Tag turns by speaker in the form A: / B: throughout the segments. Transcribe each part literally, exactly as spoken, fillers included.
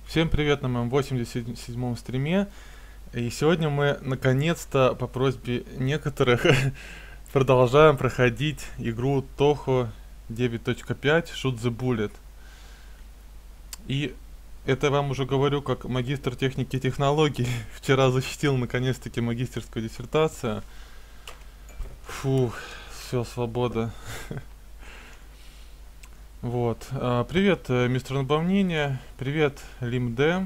A: Всем привет на моем восемьдесят седьмом стриме. И сегодня мы наконец-то по просьбе некоторых продолжаем проходить игру Toho девять точка пять Shoot the Bullet. И это я вам уже говорю как магистр техники и технологий. Вчера защитил наконец-таки магистерскую диссертацию. Фу, все, свобода. Вот. А, привет, э, мистер Набомнение. Привет, Лимде.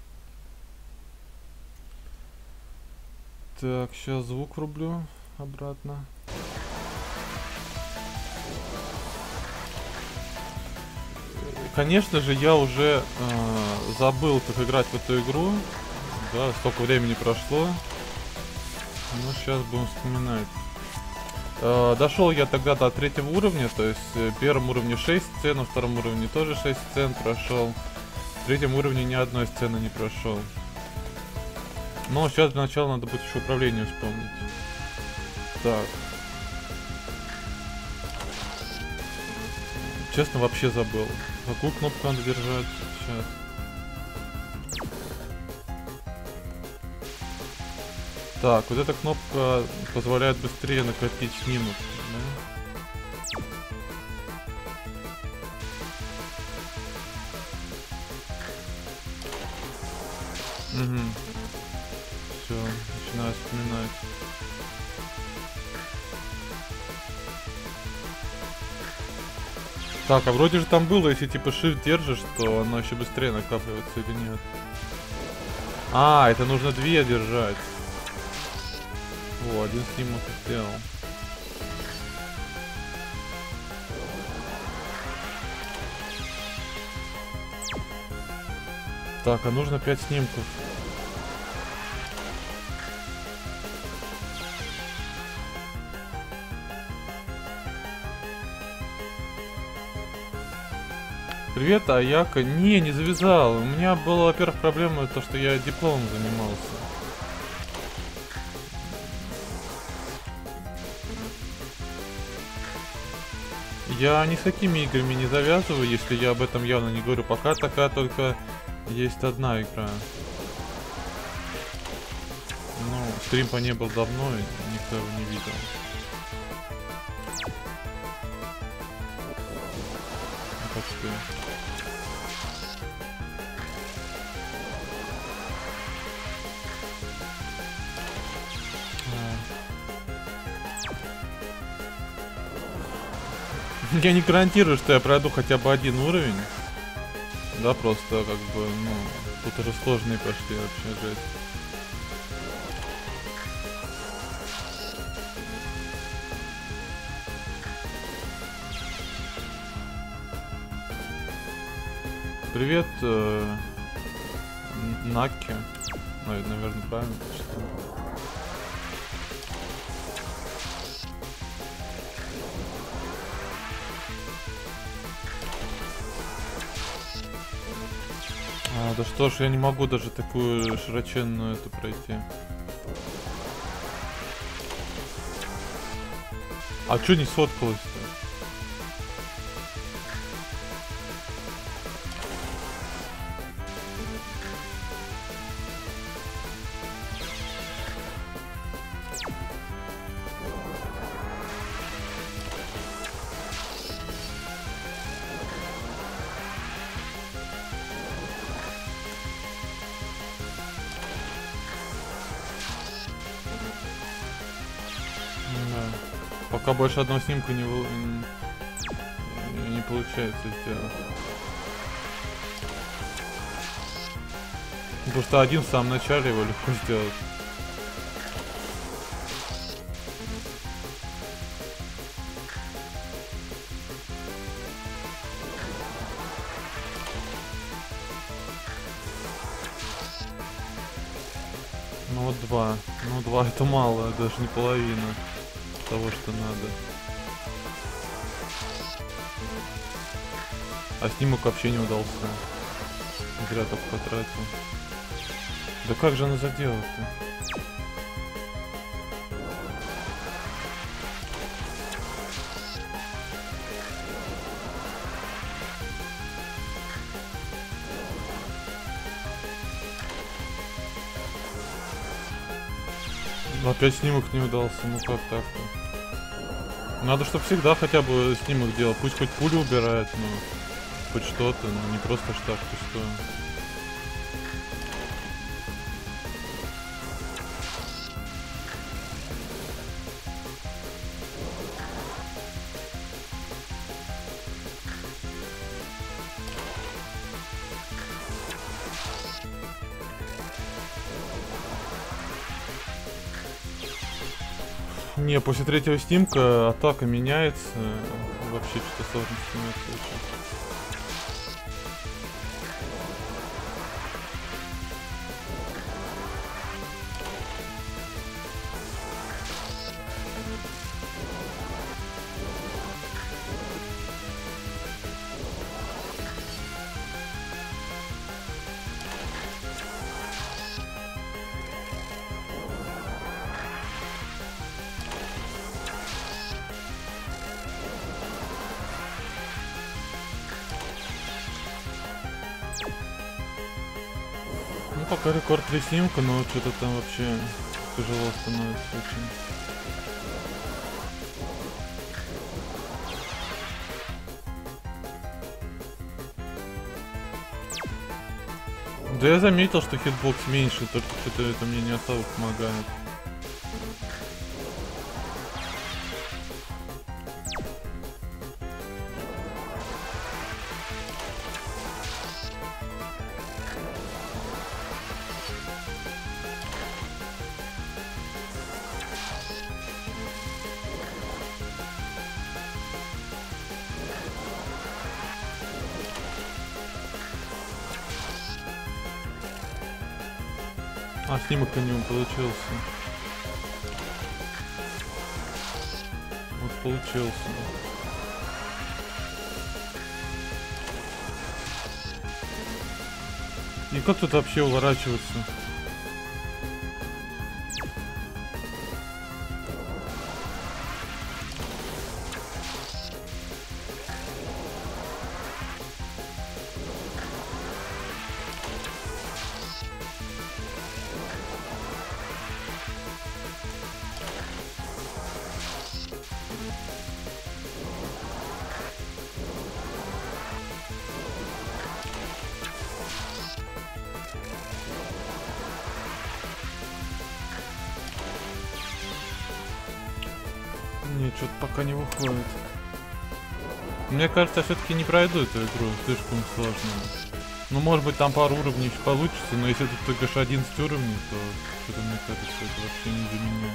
A: Так, сейчас звук врублю обратно. Конечно же, я уже э, забыл, как играть в эту игру. Да, столько времени прошло. Ну, сейчас будем вспоминать. Uh, дошел я тогда до третьего уровня, то есть в первом уровне шесть сцен, на втором уровне тоже шесть сцен прошел. В третьем уровне ни одной сцены не прошел. Но сейчас для начала надо будет еще управление вспомнить. Так. Честно, вообще забыл. Какую кнопку надо держать сейчас? Так, вот эта кнопка позволяет быстрее накопить снимок, да? Угу. Все, начинаю вспоминать. Так, а вроде же там было, если типа shift держишь, то оно еще быстрее накапливается или нет? А, это нужно две держать. О, один снимок сделал. Так, а нужно пять снимков. Привет, Аяка. Не, не завязал. У меня была, во-первых, проблема то, что я дипломом занимался. Я ни с какими играми не завязываю, если я об этом явно не говорю. Пока такая только есть одна игра. Ну, стрим по ней был давно, и никто его не видел. Так что... Я не гарантирую, что я пройду хотя бы один уровень. Да, просто как бы, ну, тут уже сложные пошли вообще жесть. Привет, э, Накки. Наверное, правильно прочитал. А, да что ж, я не могу даже такую широченную эту пройти. А чё не сфоткалось-то? Пока больше одного снимка не, не, не получается сделать. Потому что один в самом начале его легко сделать. Ну вот два. Ну два это мало, даже не половина того, что надо. А снимок вообще не удался. Зря только потратил. Да как же она задела-то? Но опять снимок не удался, ну как так-то? Надо, чтобы всегда хотя бы снимок делал. Пусть хоть пулю убирает, но хоть что-то, но не просто штраф, ты что. Не, после третьего снимка атака меняется. Вообще что-то сложно становится. Ну пока рекорд три снимка, но что-то там вообще тяжело становится очень. Да я заметил, что хитбокс меньше, только что-то это мне не особо помогает. А, снимок у него получился. Вот получился. И как тут вообще уворачиваться? Нет, что-то пока не выходит. Мне кажется, я все-таки не пройду эту игру, слишком сложно. Ну, может быть, там пару уровней еще получится, но если тут только лишь одиннадцать уровней, то что-то мне кажется, это вообще не для меня.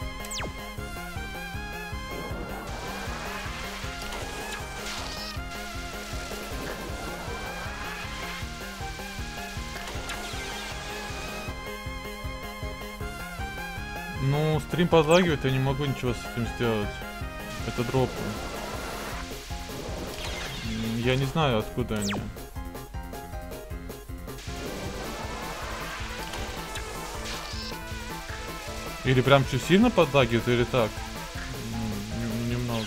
A: Ну, стрим подлагивает, я не могу ничего с этим сделать. Это дропы. Я не знаю, откуда они. Или прям чуть сильно подлагивает, или так? Ну, немного.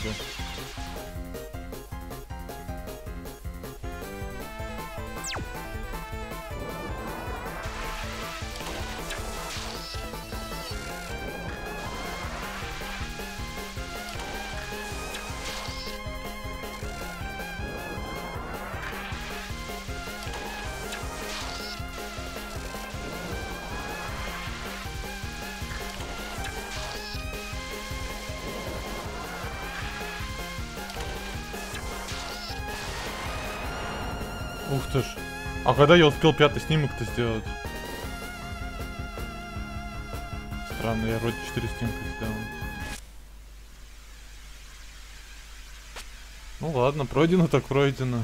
A: Ух ты ж. А когда я успел пятый снимок-то сделать? Странно, я вроде четыре снимка сделал. Ну ладно, пройдено так пройдено.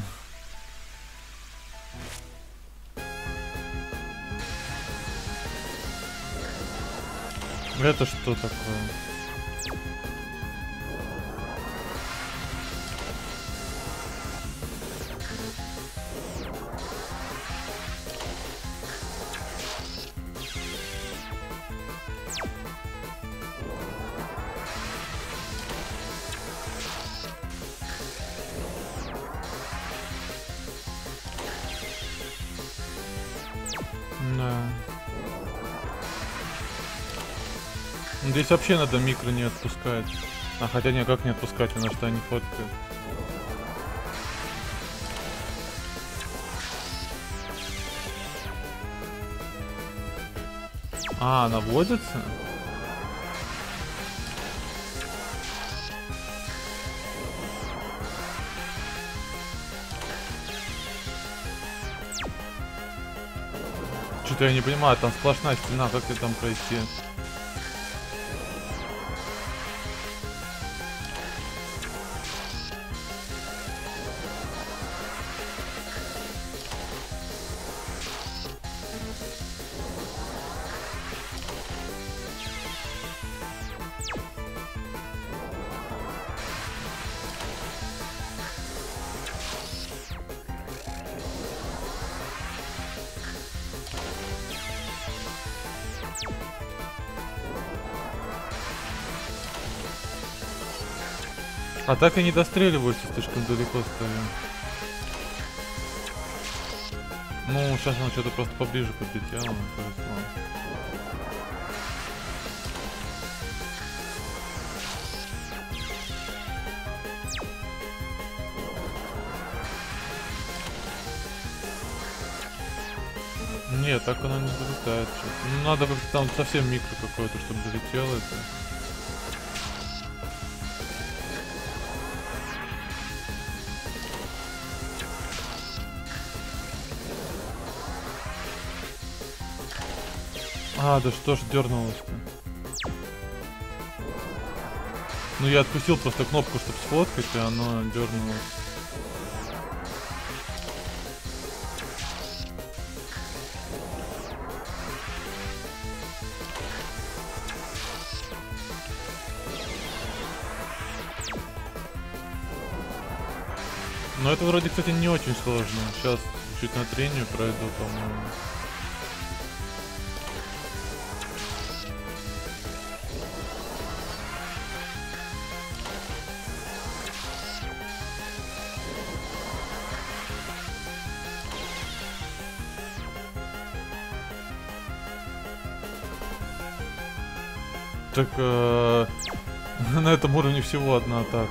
A: Это что такое? Да. Здесь вообще надо микро не отпускать. А хотя никак не отпускать, она что не фоткает. А, она водится? Что-то я не понимаю, там сплошная стена, как тебе там пройти? А так и не достреливаются, слишком далеко стою. Ну, сейчас она что-то просто поближе подлетела, повезло. Нет, так она не долетает. Ну, надо как-то там совсем микро какое-то, чтобы долетело это. А, да что ж дернулось-то? Ну я отпустил просто кнопку, чтобы сфоткать, и оно дернулось. Но это вроде, кстати, не очень сложно. Сейчас чуть на трению пройду, по-моему. Так, э, на этом уровне всего одна атака.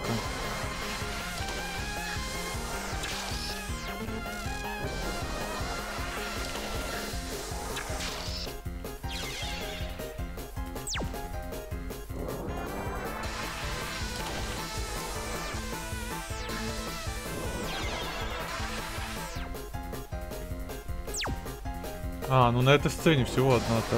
A: А, ну на этой сцене всего одна атака.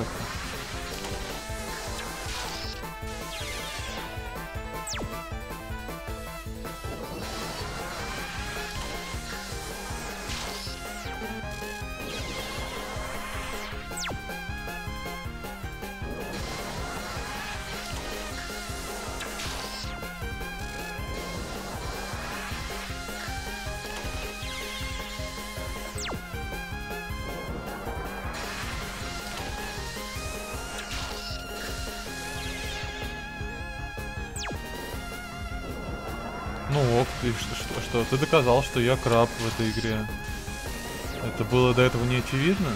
A: Ну ок, ты что, что, что? Ты доказал, что я краб в этой игре. Это было до этого не очевидно?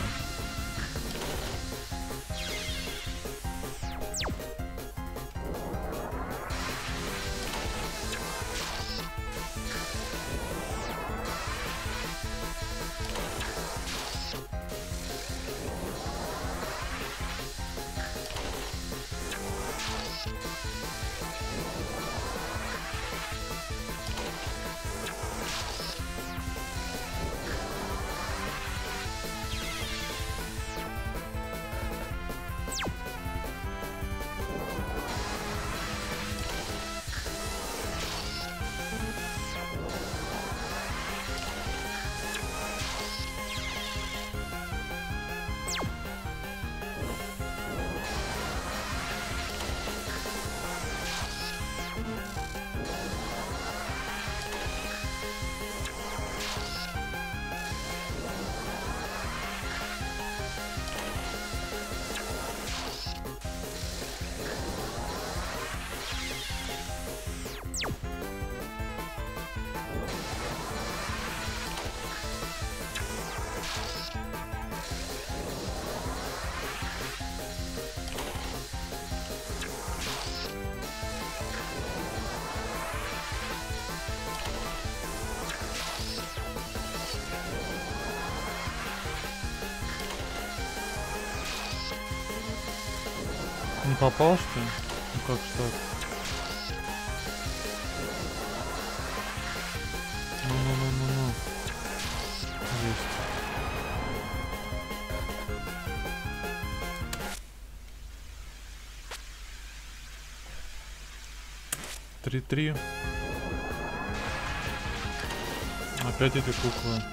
A: Не попал, что ли? Ну как ж так? Ну-ну-ну-ну-ну. Есть. Три-три. Опять эти куклы.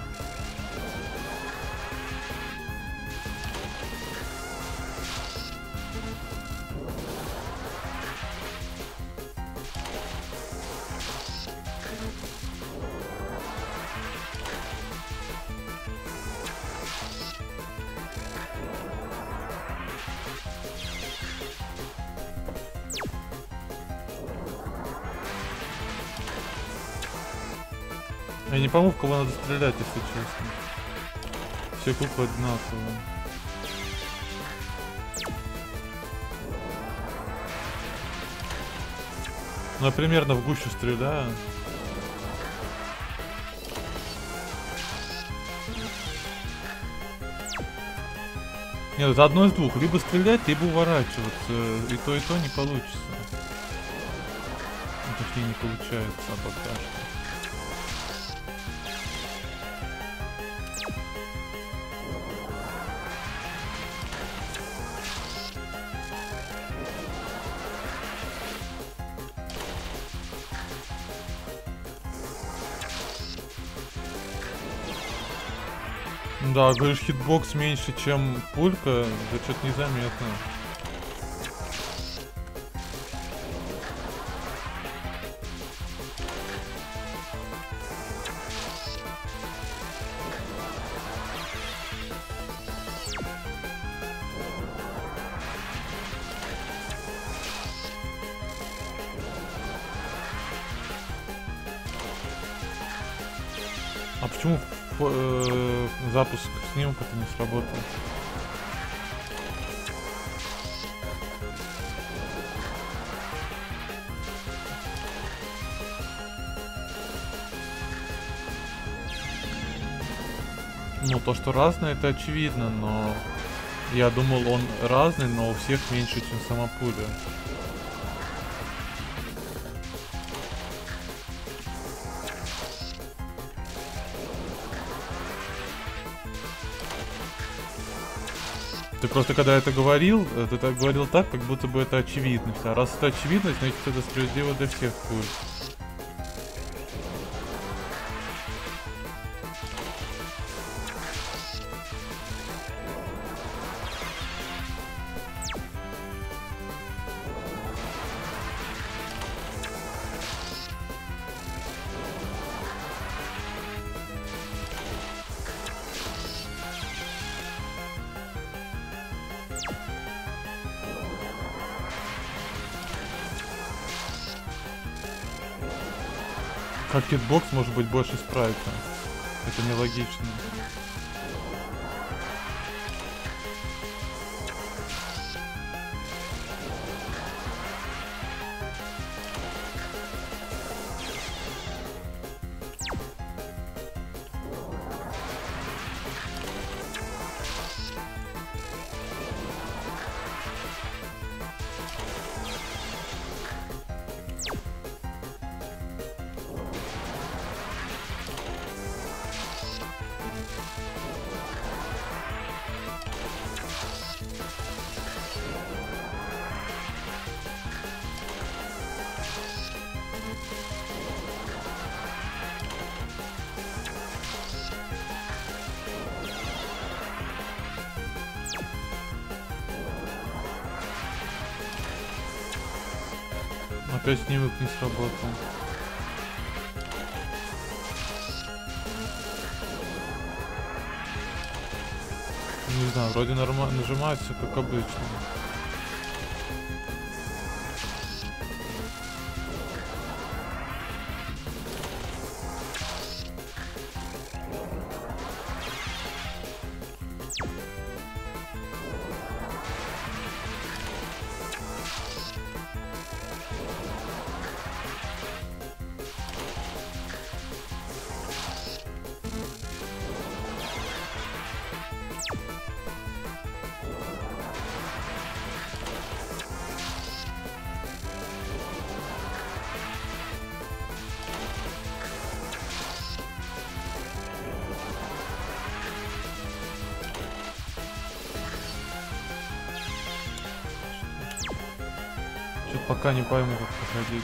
A: Я не пойму, в кого надо стрелять, если честно. Все куклы одинаковые. Ну, я примерно в гущу стреляю. Нет, это одно из двух. Либо стрелять, либо уворачиваться. И то, и то не получится. Ну, точнее, не получается пока что. Да, говоришь, хитбокс меньше, чем пулька, да что-то незаметно. А почему э, запуск снимка-то не сработал? Ну, то, что разное, это очевидно, но я думал, он разный, но у всех меньше, чем сама пуля. Ты просто когда это говорил, ты так говорил так, как будто бы это очевидность. А раз это очевидность, значит это справедливо для всех пуль. Как хитбокс может быть больше спрайта? Это нелогично. Опять снимок не сработал. Не знаю, вроде нормально нажимается, как обычно. Что-то пока не пойму, как проходить.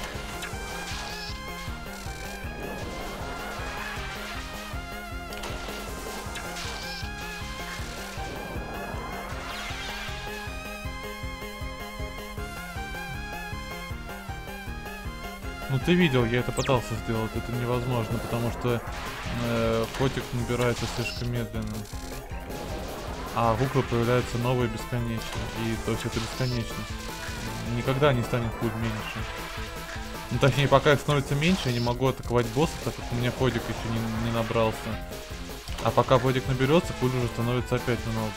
A: Ну ты видел, я это пытался сделать, это невозможно, потому что э, фотик набирается слишком медленно. А куклы появляются новые бесконечно. И то есть это бесконечность. Никогда не станет пуль меньше. Ну точнее, пока их становится меньше, я не могу атаковать босса, так как у меня фотик еще не, не набрался. А пока фотик наберется, пуль уже становится опять много.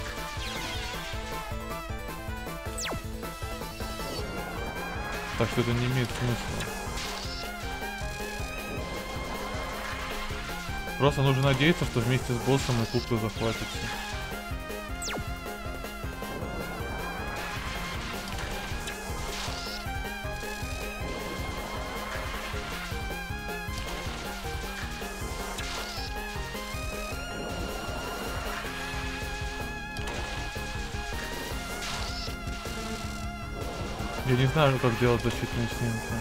A: Так что это не имеет смысла. Просто нужно надеяться, что вместе с боссом и куклы захватятся. Я не знаю, как делать защитные снимки.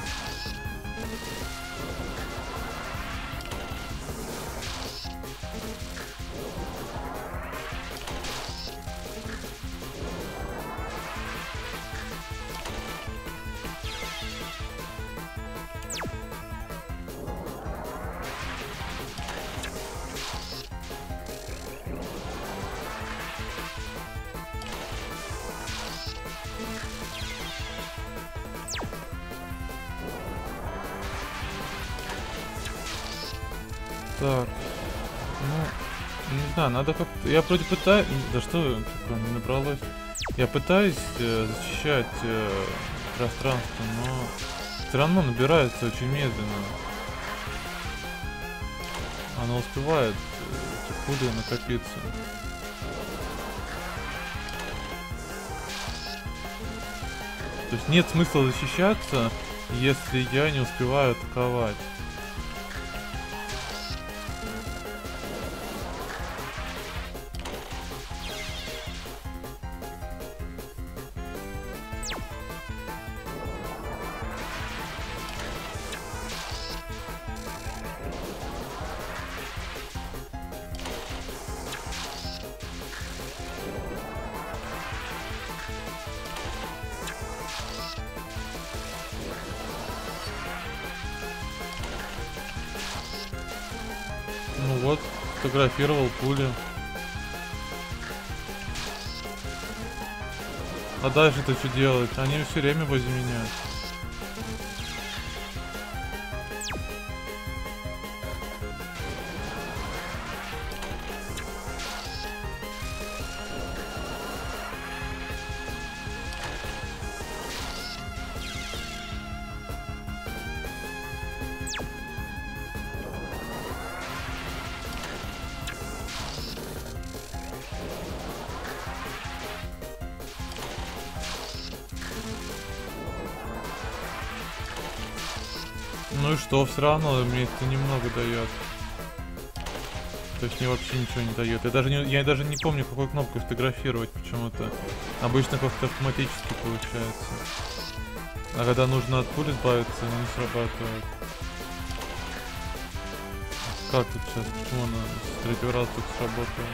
A: Так, ну, не знаю, надо как-то... Я вроде пытаюсь... Да что, такое, не набралось? Я пытаюсь э, защищать э, пространство, но все равно набирается очень медленно. Она успевает э, эти пули накопиться. То есть нет смысла защищаться, если я не успеваю атаковать. Ну вот, фотографировал пули. А дальше-то что делать? Они все время возле меня. Ну и что, все равно мне это немного дает. То есть мне вообще ничего не дает. Я даже не, я даже не помню, какой кнопкой фотографировать почему-то. Обычно как-то автоматически получается. А когда нужно от пули избавиться, она не срабатывает. Как тут сейчас? Почему она с третьего раза тут сработала?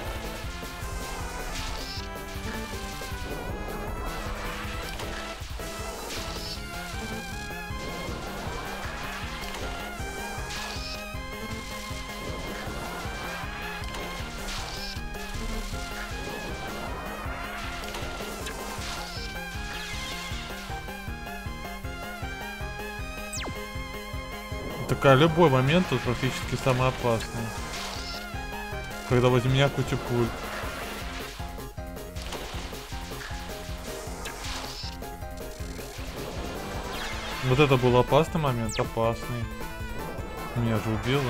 A: Так, а любой момент тут практически самый опасный. Когда возле меня куча пуль. Вот это был опасный момент, опасный. Меня же убило.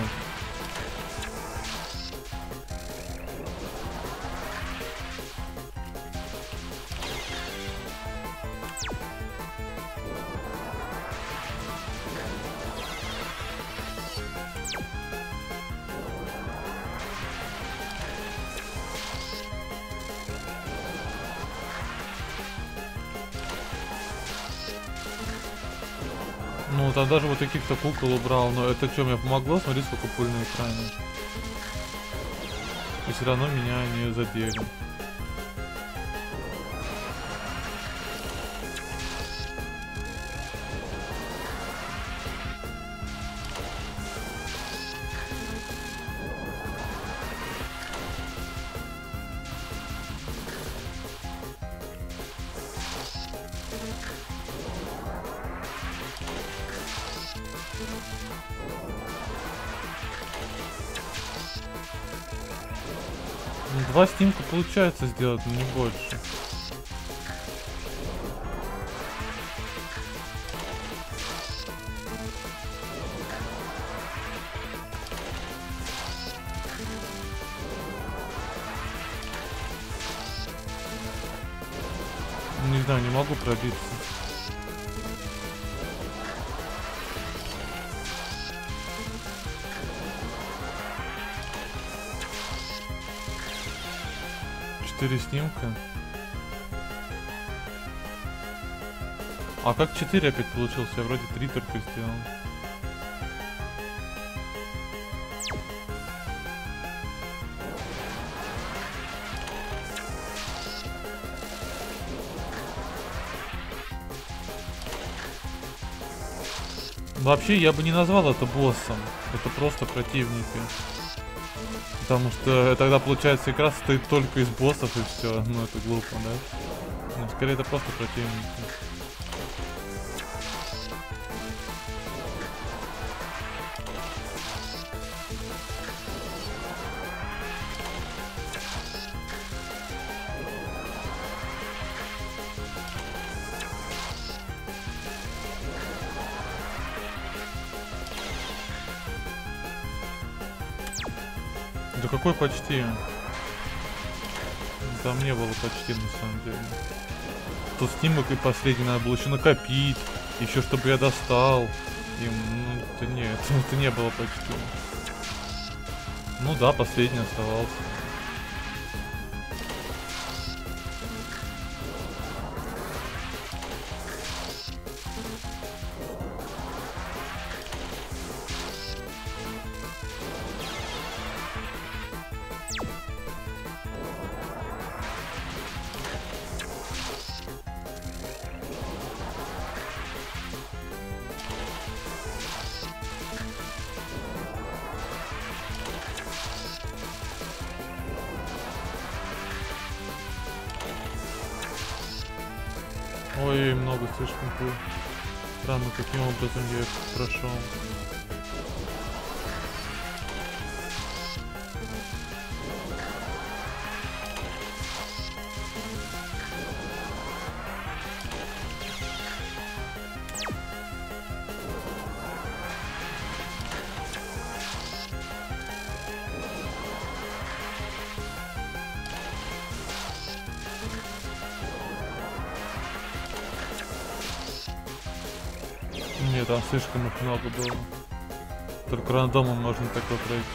A: Ну, там даже вот каких-то кукол убрал, но это что, мне помогло? Смотри, сколько пуль на экране. И все равно меня не задели. Два стимка получается сделать, но не больше. Не знаю, не могу пробиться. Четыре снимка. А как четыре опять получился? Я вроде три только сделал. Вообще, я бы не назвал это боссом. Это просто противники. Потому что тогда, получается, игра состоит только из боссов и все. Ну, это глупо, да? Ну, скорее, это просто противники. Да какой почти? Там не было почти, на самом деле. Тут снимок и последний надо было еще накопить, еще чтобы я достал. И, ну, это нет, это не было почти. Ну да, последний оставался. Ой, много слишком было. Странно, каким образом я их прошел. Нет, там слишком их много было. Только рандомом можно такое пройти.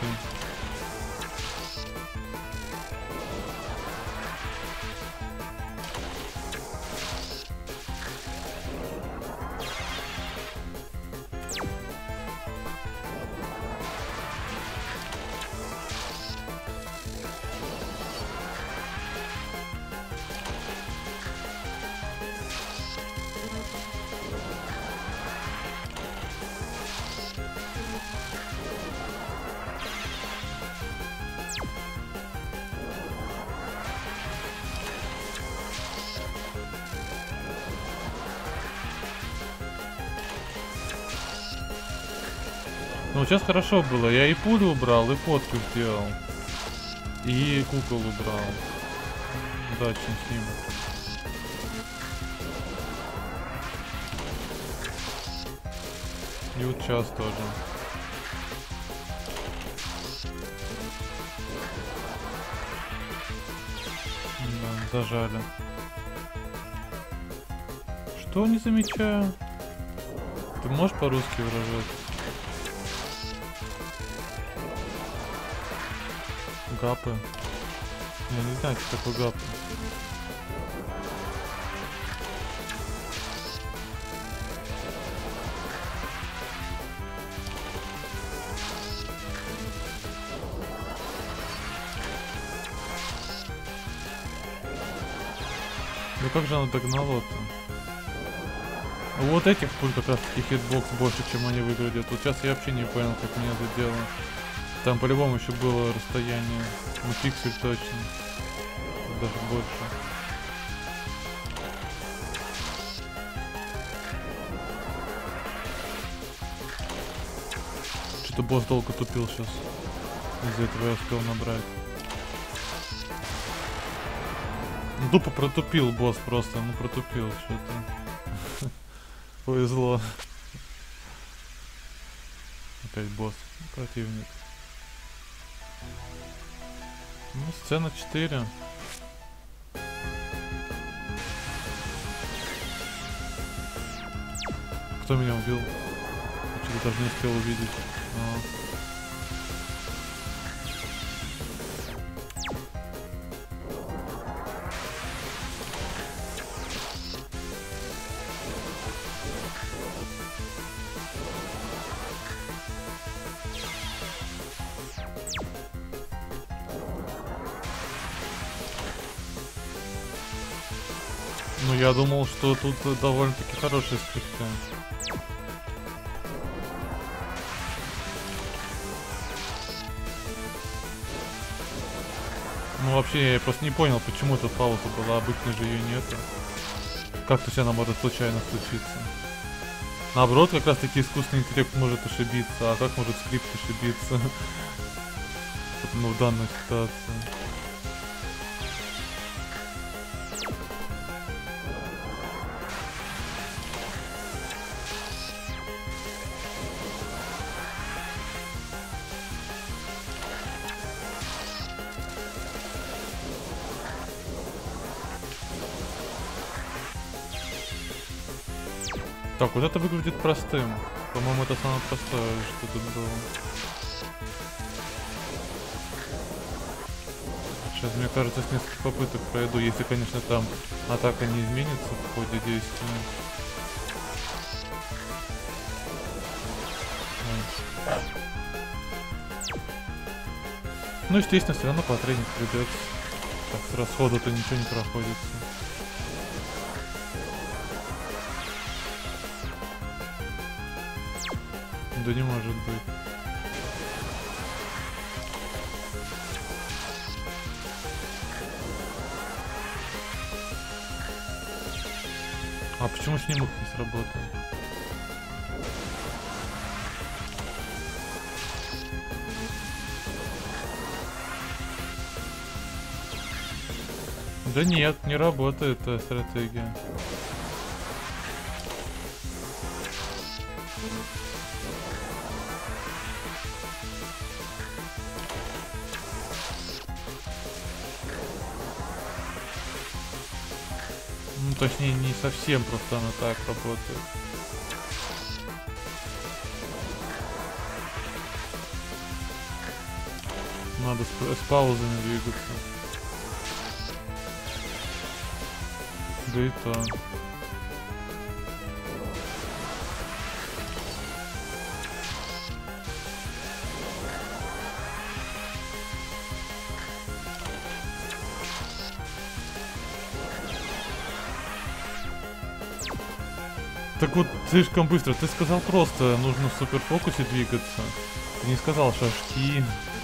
A: Ну, сейчас хорошо было. Я и пулю убрал, и фотку сделал. И кукол убрал. Удачный снимок. И вот сейчас тоже. Да, зажали. Что не замечаю? Ты можешь по-русски выражаться? Гапы. Я не знаю, что такое гапы. Ну как же оно догнало-то? Вот этих пуль как раз таки хитбокс больше, чем они выглядят. Вот сейчас я вообще не понял, как меня задело. Там по-любому еще было расстояние. Ну, пиксель точно. Даже больше. Что-то босс долго тупил сейчас. Из-за этого я успел набрать. Ну, тупо протупил босс просто. Ну, протупил что-то. Повезло. Опять босс. Противник. Ну, сцена четыре. Кто меня убил? Я что-то даже не успел увидеть. А. Ну, я думал, что тут довольно-таки хорошие скрипты. Ну, вообще, я просто не понял, почему эта пауза была. Обычно же ее нету. Как-то все она может случайно случиться. Наоборот, как раз таки искусственный интеллект может ошибиться. А как может скрипт ошибиться? Ну, в данной ситуации. Так, вот это выглядит простым. По-моему, это самое простое, что тут было. Сейчас, мне кажется, с нескольких попыток пройду, если, конечно, там атака не изменится в ходе действия. Ой. Ну, естественно, все равно потренить придется. Так, с расхода-то ничего не проходится. Да не может быть. А почему снимок не сработал? Да нет, не работает эта стратегия. Ну, точнее, не совсем, просто она так работает. Надо с, с паузами двигаться. Да и то. Так вот, слишком быстро. Ты сказал просто, нужно в суперфокусе двигаться. Ты не сказал шажки.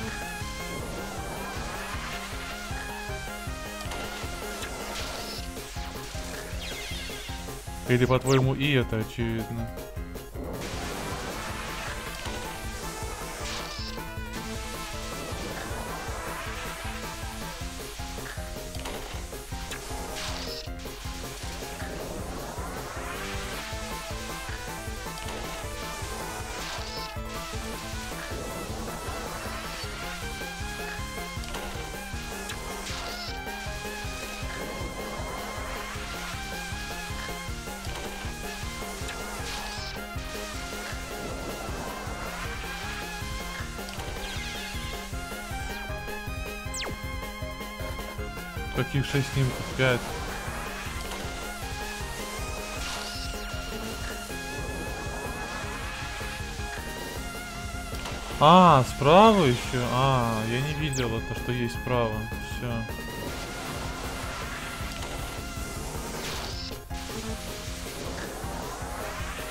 A: Или, по-твоему, и это очевидно? Каких шесть снимков? Пять. А, справа еще? А, я не видел это, что есть справа. Все.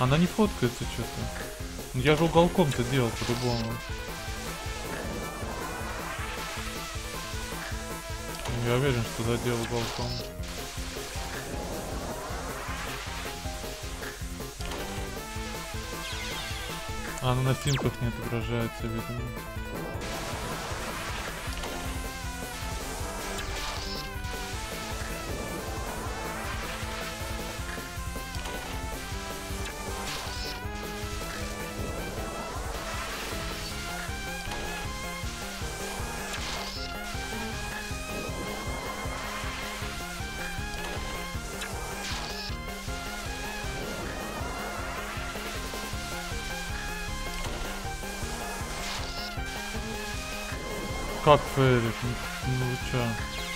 A: Она не фоткается что-то. Ну, я же уголком-то делал по-любому. Я уверен, что задел уголком. А, она на снимках не отображается, видимо. Как фейлит? Ну, ну вы чё?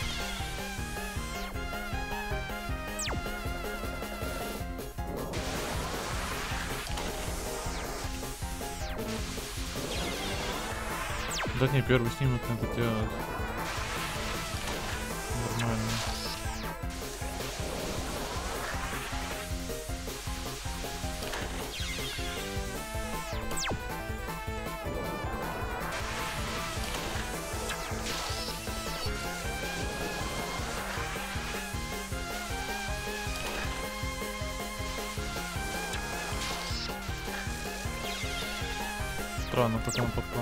A: Да не, первый снимок надо делать. Нормально. Странно, как он попал.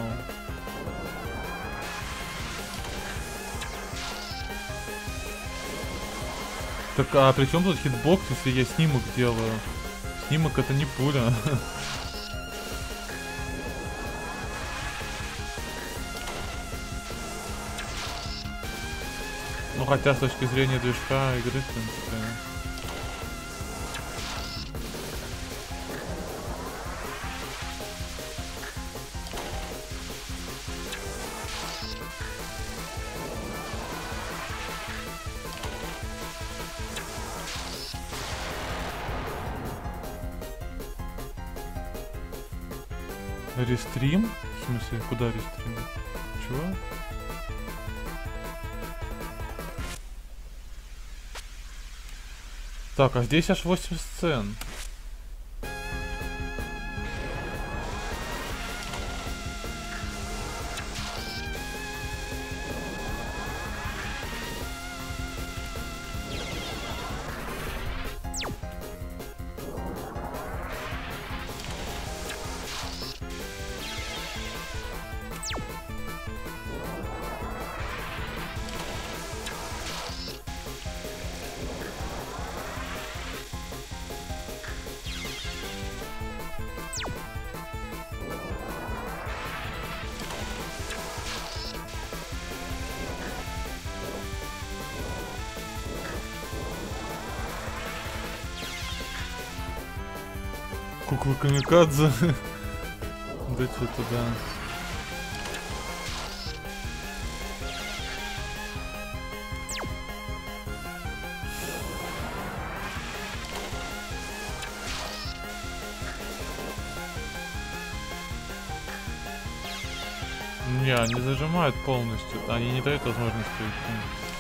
A: Так, а при чем тут хитбокс, если я снимок делаю? Снимок это не пуля. Ну хотя с точки зрения движка игры, в принципе. Рестрим? В смысле, куда рестрим? Чего? Так, а здесь аж восемь сцен. Кукла камикадзе. Да что-то да. Не, они зажимают полностью. Они не дают возможности уйти.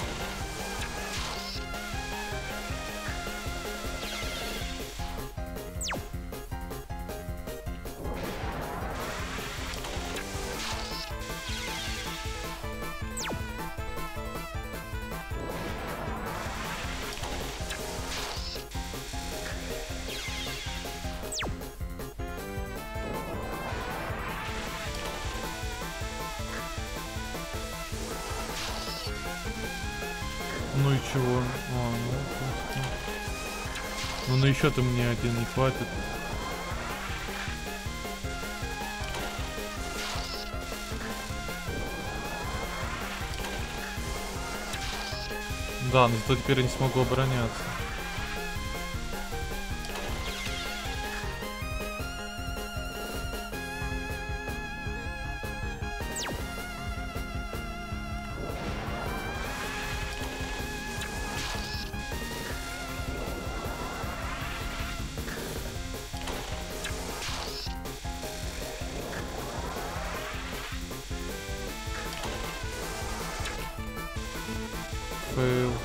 A: Ну и чего? А, ну, просто... ну на еще-то мне один не хватит. Да, но зато теперь я не смогу обороняться. Фейл.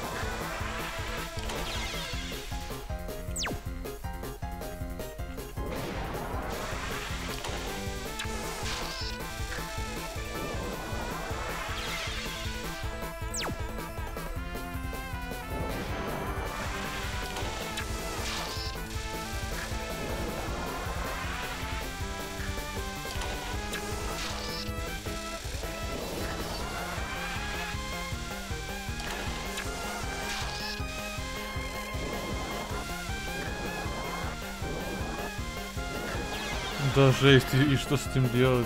A: Да жесть, и, и что с этим делать?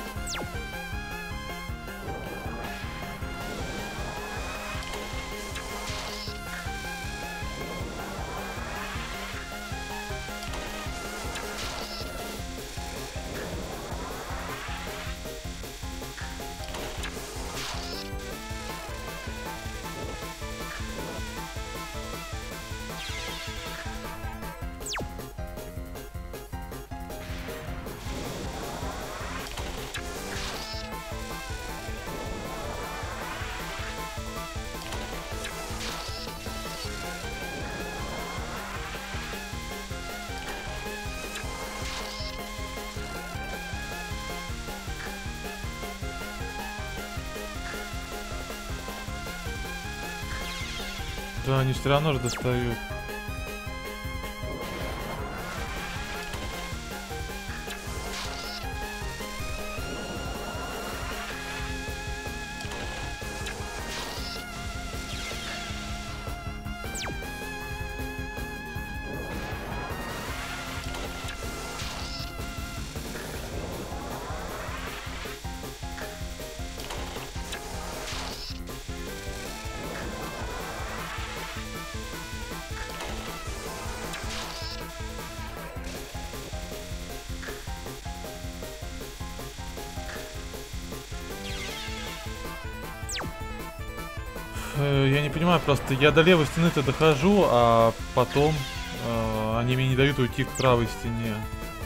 A: Да, они все равно же достают. Я не понимаю, просто я до левой стены-то дохожу, а потом э, они мне не дают уйти к правой стене.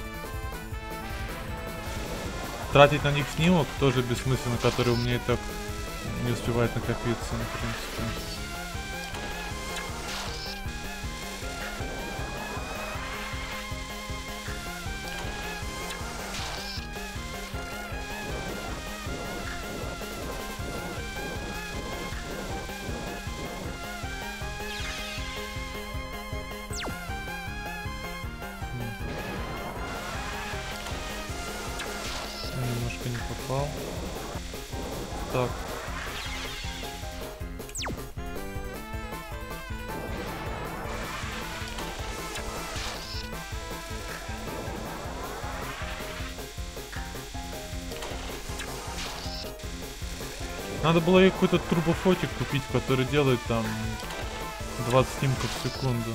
A: Тратить на них снимок тоже бессмысленно, который у меня и так не успевает накопиться, в принципе. Немножко не попал. Так. Надо было ей какой-то турбофотик купить, который делает там двадцать снимков в секунду.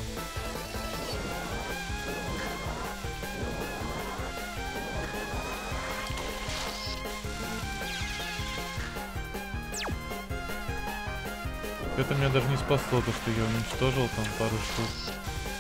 A: Это меня даже не спасло, то что я уничтожил там пару штук.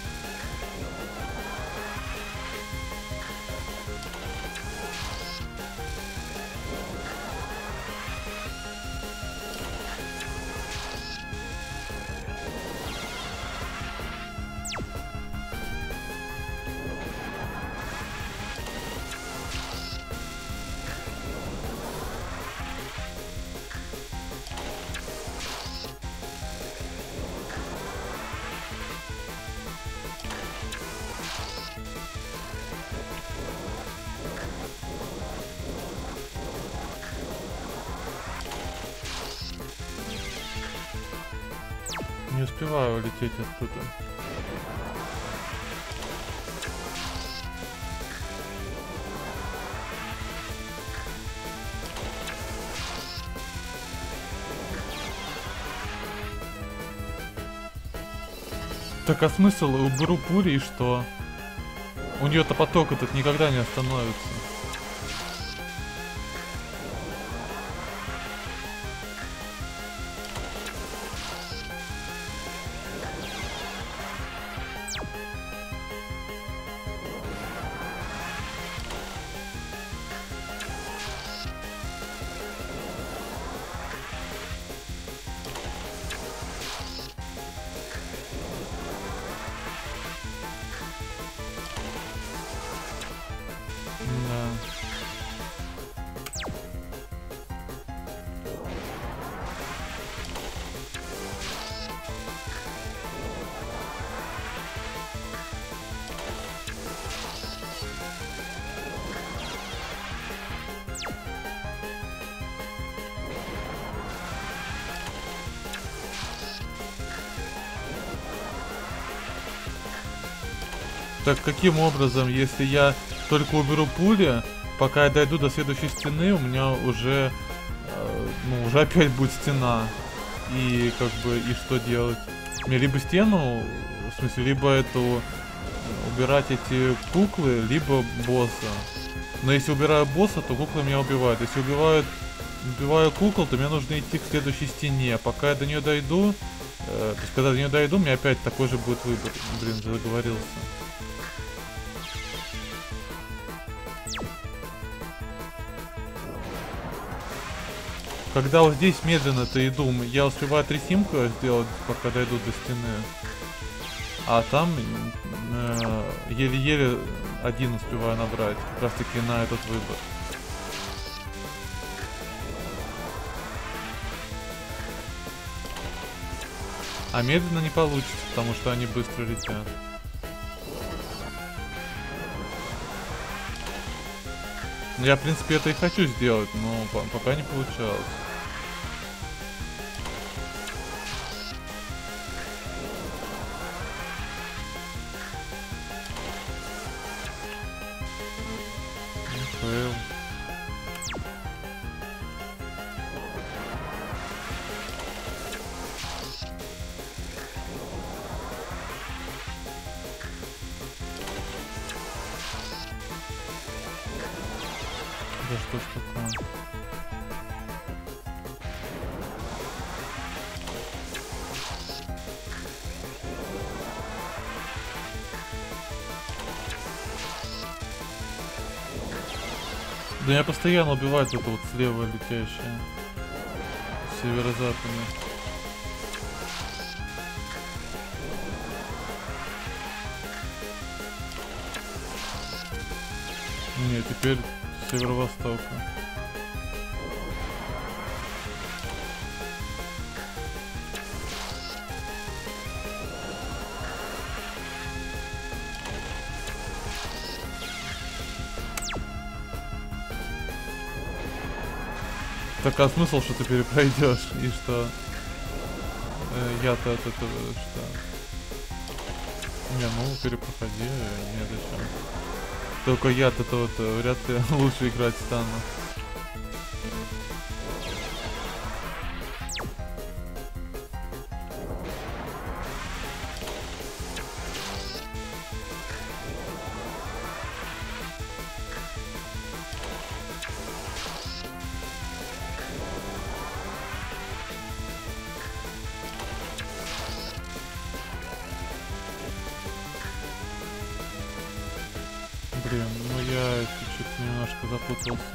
A: Не успеваю улететь оттуда. Так, а смысл? Уберу пули и что? У нее-то поток этот никогда не остановится. Так каким образом, если я только уберу пули, пока я дойду до следующей стены, у меня уже, э, ну, уже опять будет стена. И как бы, и что делать? Мне либо стену, в смысле, либо эту, убирать эти куклы, либо босса. Но если убираю босса, то куклы меня убивают. Если убивают, убиваю кукол, то мне нужно идти к следующей стене. Пока я до нее дойду, э, то есть когда до нее дойду, у меня опять такой же будет выбор. Блин, заговорился. Когда вот здесь медленно-то иду, я успеваю три симка сделать, пока дойду до стены. А там э, еле-еле один успеваю набрать, как раз таки на этот выбор. А медленно не получится, потому что они быстро летят. Ну, я, в принципе, это и хочу сделать, но пока не получалось. Фейл. Да что ж такое? Да меня постоянно убивает это вот слева летящее. Северо-западное. Не, теперь северо-востока. Так, а смысл, что ты перепройдешь, и что э, я-то от этого что? Не, ну перепроходи, не зачем. Только я от этого вот вряд ли лучше играть стану. Блин, ну я чуть-чуть немножко запутался.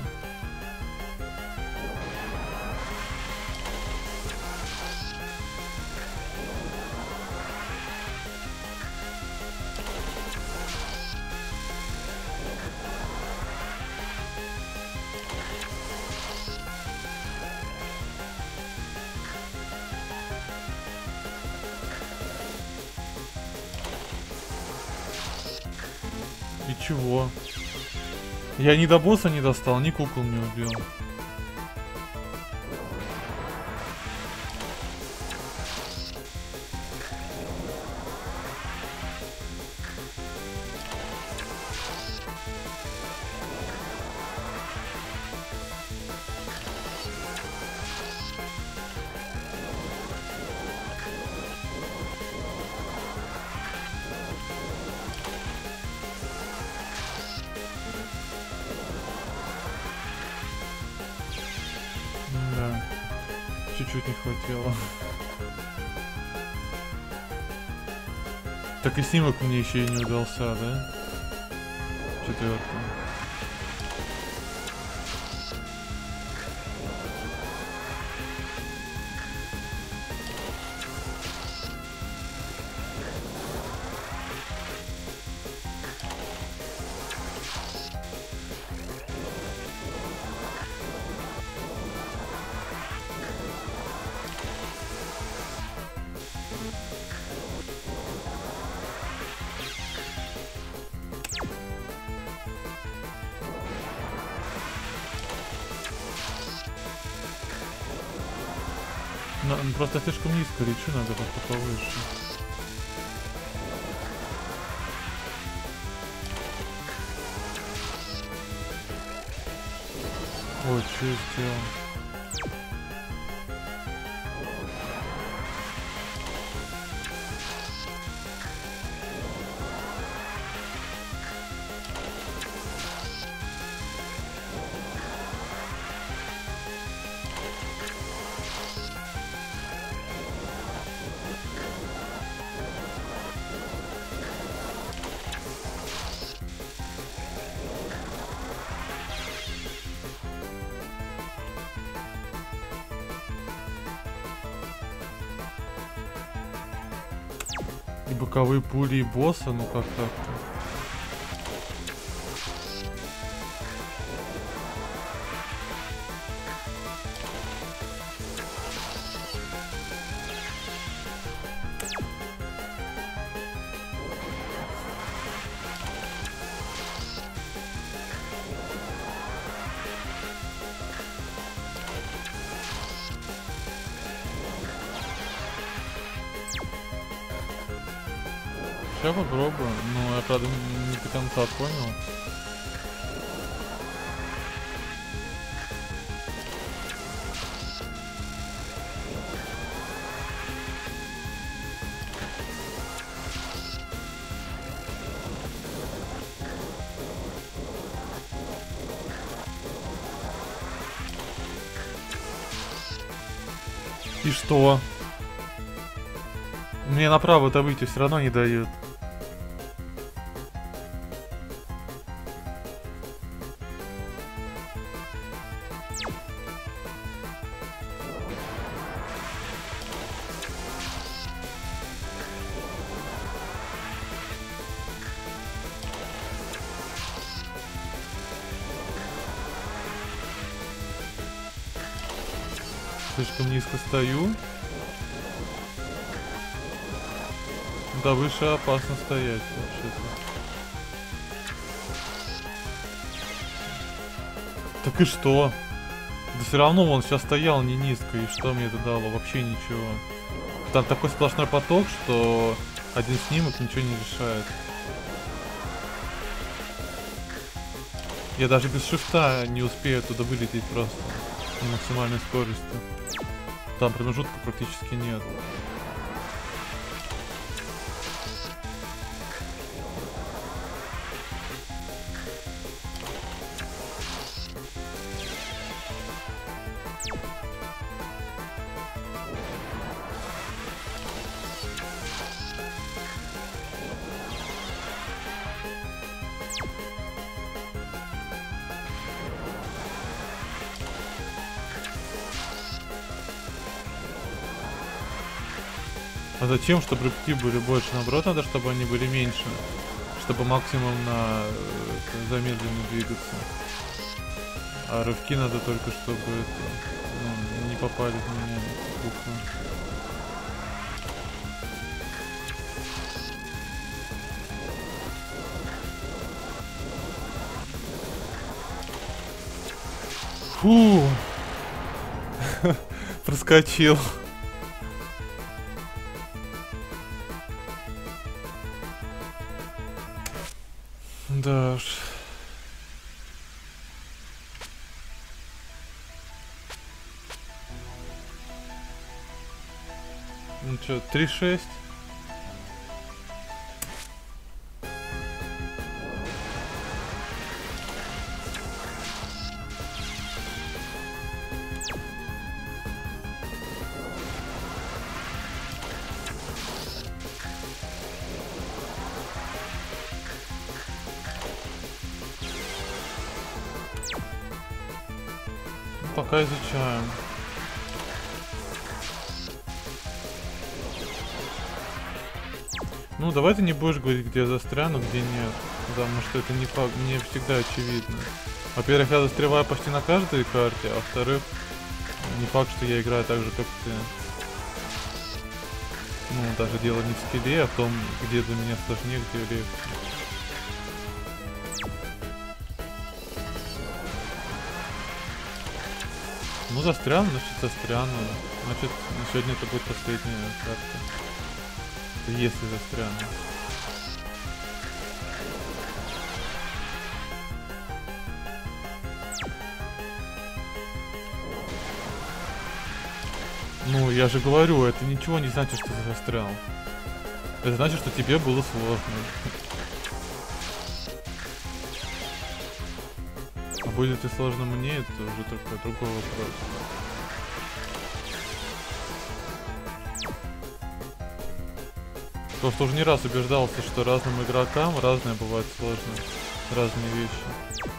A: И чего? Я ни до босса не достал, ни кукол не убил. Да, чуть-чуть не хватило. Так и снимок мне еще и не удался, да? Четвертый. Но, просто слишком низко лечу, надо как-то повыше. Ой, что я сделал? И боковые пули и босса, ну как так-то? Сейчас попробую, но я, правда, не до конца понял. И что? Мне направо-то выйти все равно не дают. Слишком низко стою. Да, выше опасно стоять вообще-то. Так и что? Да все равно он сейчас стоял не низко, и что мне это дало? Вообще ничего. Там такой сплошной поток, что один снимок ничего не решает. Я даже без шифта не успею оттуда вылететь просто на максимальной скорости. Там промежутка практически нет. А зачем, чтобы рыбки были больше? Наоборот, надо, чтобы они были меньше. Чтобы максимум на это, замедленно двигаться. А рывки надо только, чтобы это, ну, не попали в меня буквы. Фу! Проскочил. Да уж. Ну чё, три шесть? Пока изучаем. Ну, давай ты не будешь говорить, где я застряну, где нет. Потому что это не, факт, не всегда очевидно. Во-первых, я застреваю почти на каждой карте, а во-вторых, не факт, что я играю так же, как ты. Ну, даже дело не в скилле, а в том, где для меня сложнее, где легче. Ну, застряну, значит, застряну. Значит, сегодня это будет последняя карта. Если застряну. Ну, я же говорю, это ничего не значит, что ты застрял. Это значит, что тебе было сложно. А будет ли сложно мне, это уже только другой вопрос. Просто уже не раз убеждался, что разным игрокам разные бывают сложные, разные вещи.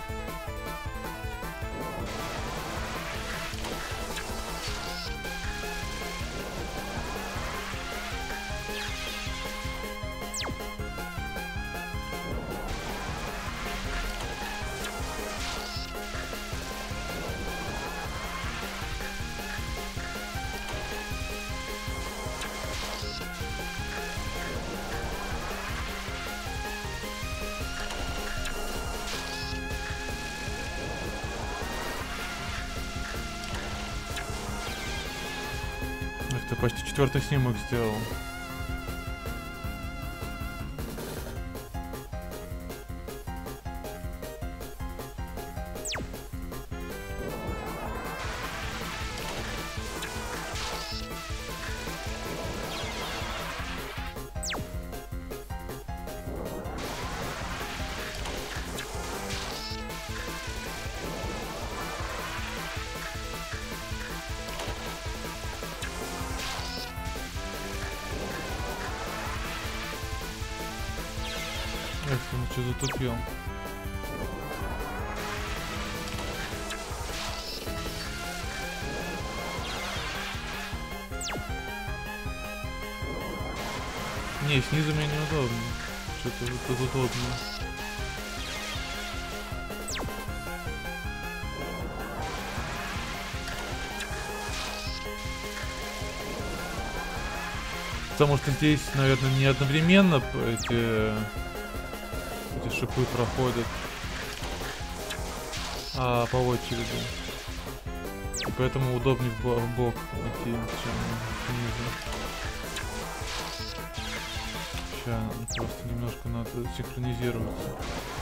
A: Ты почти четвертый снимок сделал. Эх, он что затупил. Не, снизу мне неудобно. Что-то вот тут удобно. Потому что здесь, наверное, не одновременно эти, эти шипы проходят, а по очереди. И поэтому удобнее в бок идти, чем снизу. Сейчас просто немножко надо синхронизироваться.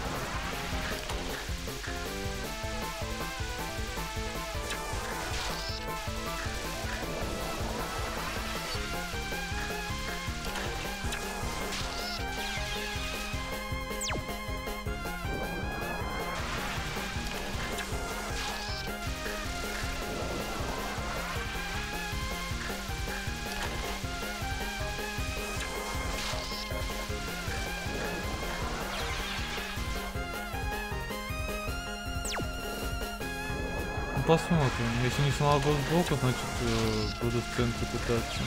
A: Посмотрим. Если не смогу сбоку, значит э, буду в центре пытаться.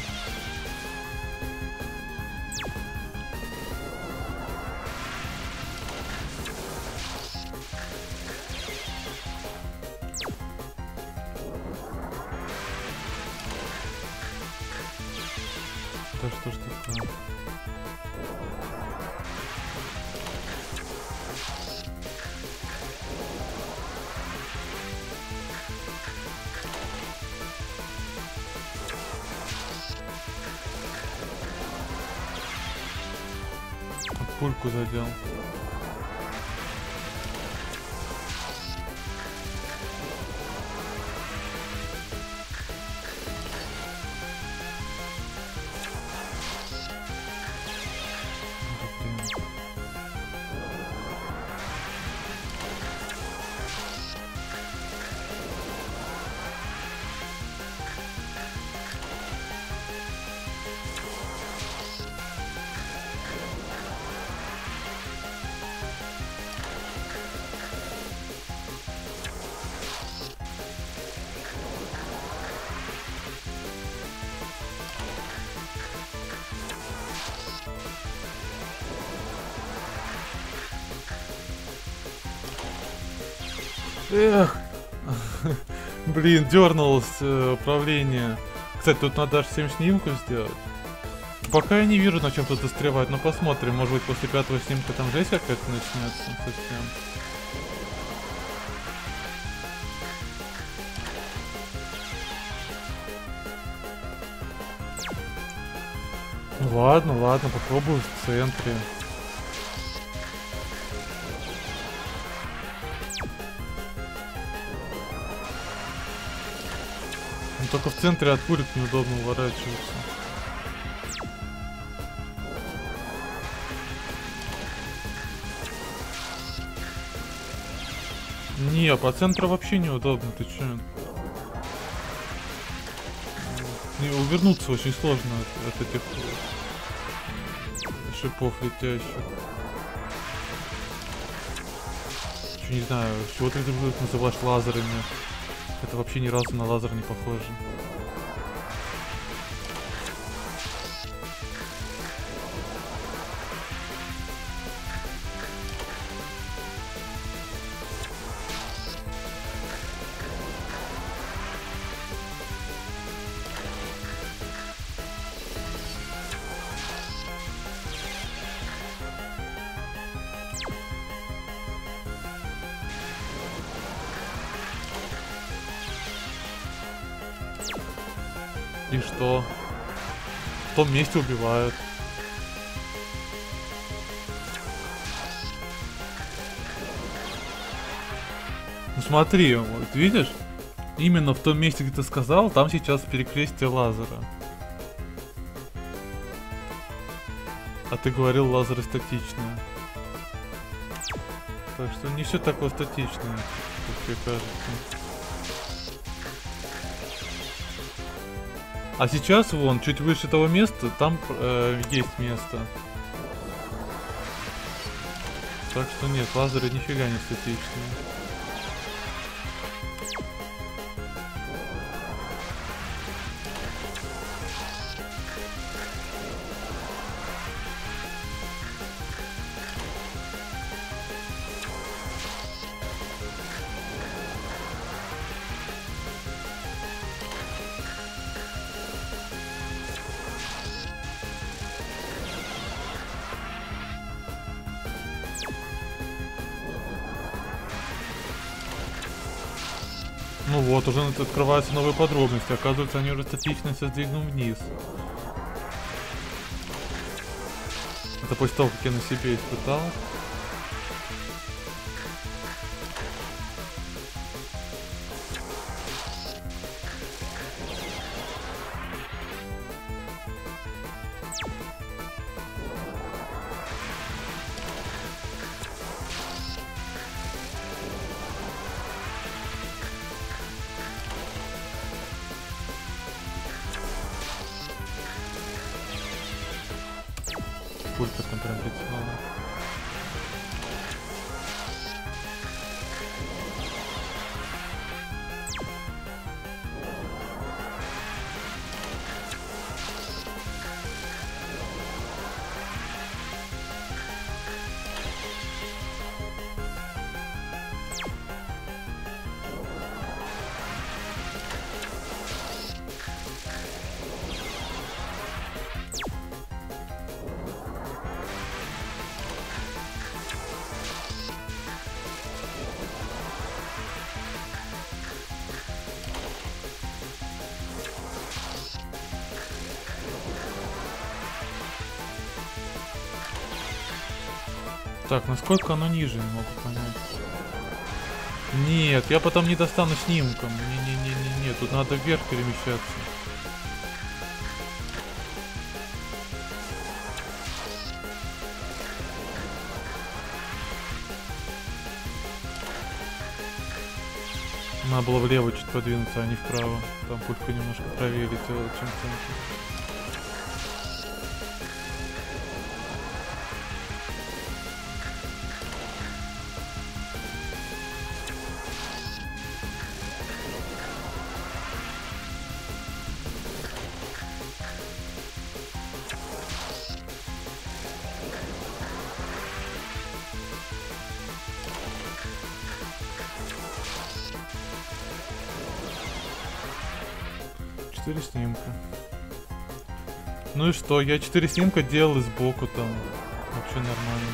A: Да что ж такое? Пульку задел. Эх, блин, дернулось э, управление. Кстати, тут надо аж семь снимков сделать. Пока я не вижу, на чем тут застревать, но посмотрим. Может быть, после пятого снимка там жесть какая-то начнется совсем. Ну ладно, ладно, попробую в центре. Только в центре от пулек неудобно уворачиваться. Не, по центру вообще неудобно, ты чё? Не, увернуться очень сложно от, от этих шипов летящих. Чё, не знаю, с чего ты их называешь лазерами? Это вообще ни разу на лазер не похоже. И что? В том месте убивают. Ну смотри, вот видишь? Именно в том месте, где ты сказал, там сейчас перекрестие лазера. А ты говорил, лазеры статичные. Так что не все такое статичное, как тебе кажется. А сейчас вон, чуть выше того места, там э, есть место. Так что нет, лазеры нифига не статичные. Ну вот, уже открываются новые подробности. Оказывается, они уже статично все сдвинут вниз. Это после того, как я на себе испытал. Сколько там прям прицелено? Так, насколько оно ниже, не могу понять. Нет, я потом не достану снимком. Не-не-не-не-не, тут надо вверх перемещаться. Надо было влево чуть подвинуться, а не вправо. Там пулька немножко правее летела, чем в центре. четыре снимка. Ну и что? Я четыре снимка делал и сбоку там. Вообще нормально.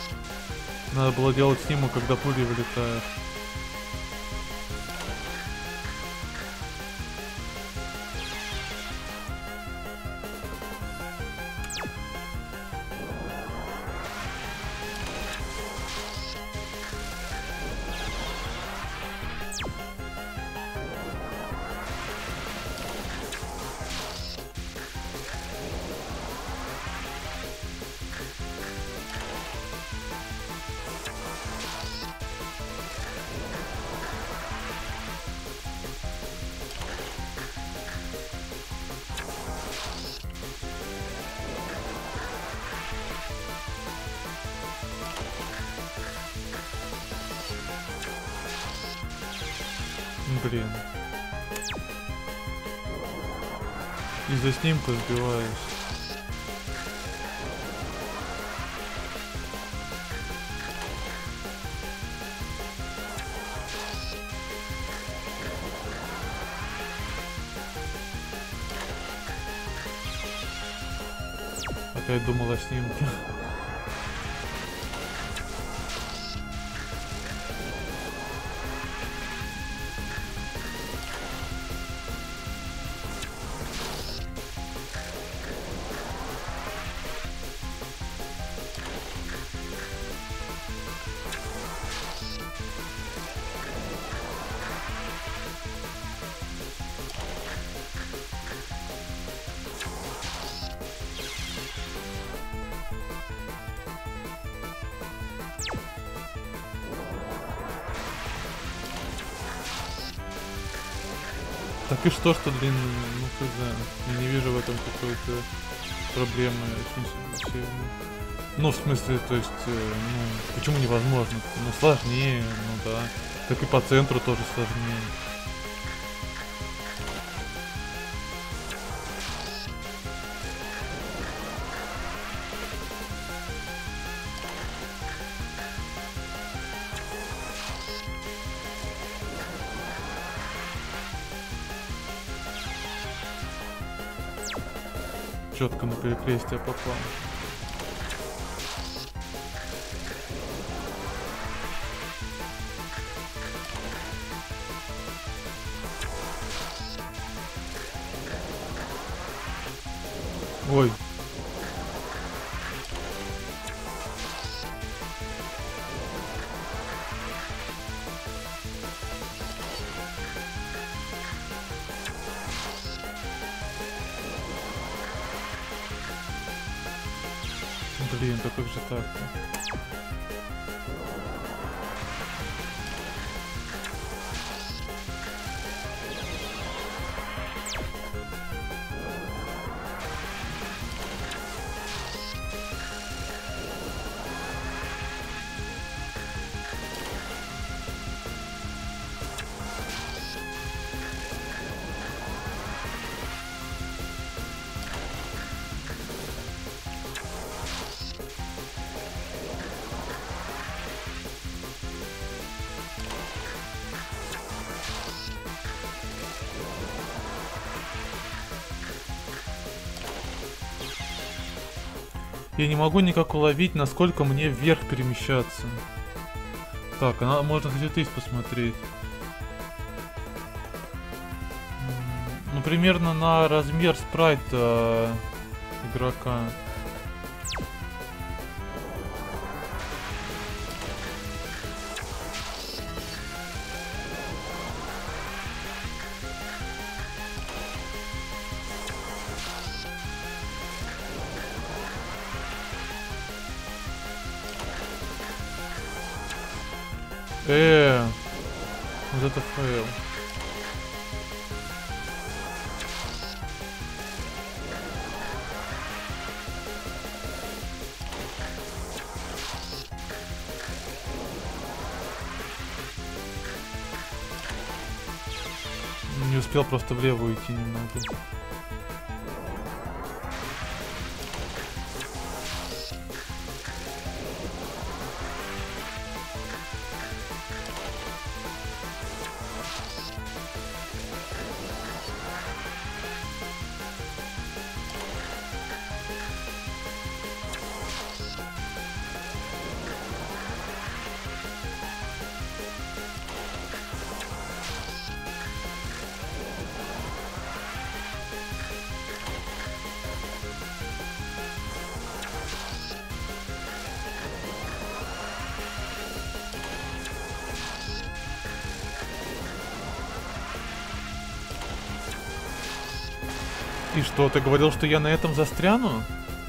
A: Надо было делать снимок, когда пули вылетают. Блин. Из-за снимка сбиваюсь. Опять думал о снимке. Так и что, что длинный, ну хз, я не вижу в этом какой-то проблемы. Ну, в смысле, то есть, ну, почему невозможно? Ну, сложнее, ну да. Так и по центру тоже сложнее. Четко на перекрестие попал. Ой. Блин, да как же так-то? Я не могу никак уловить, насколько мне вверх перемещаться. Так, она, можно, кстати, тысяч посмотреть. Ну, примерно на размер спрайта игрока. Э, вот это фейл. Не успел просто влево уйти немного. И что, ты говорил, что я на этом застряну?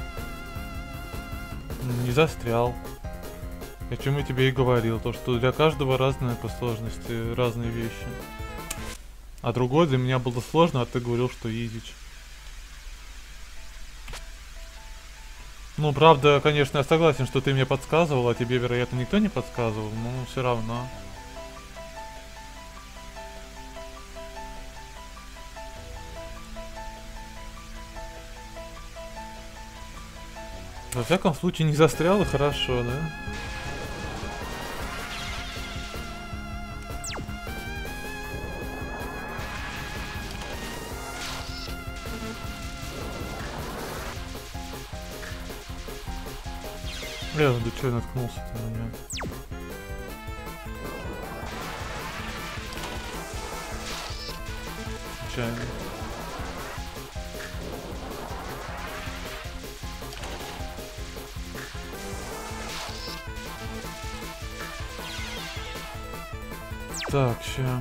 A: Не застрял. О чем я тебе и говорил, то что для каждого разная по сложности, разные вещи. А другой для меня было сложно, а ты говорил, что изич. Ну, правда, конечно, я согласен, что ты мне подсказывал, а тебе, вероятно, никто не подсказывал, но все равно. Во всяком случае не застрял, и хорошо, да? Бля, да чё я наткнулся-то на меня? Случайно. Так, ща.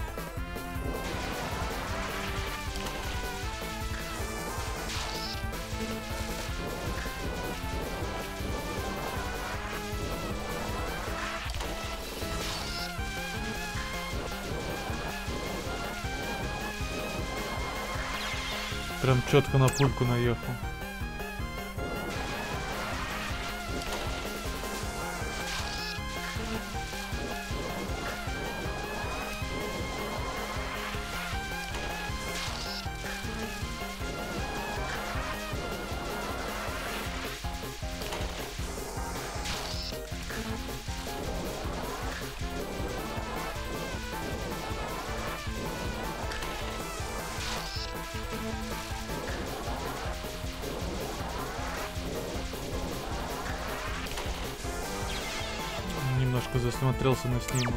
A: Прям четко на пульку наехал. Немножко засмотрелся на снимок.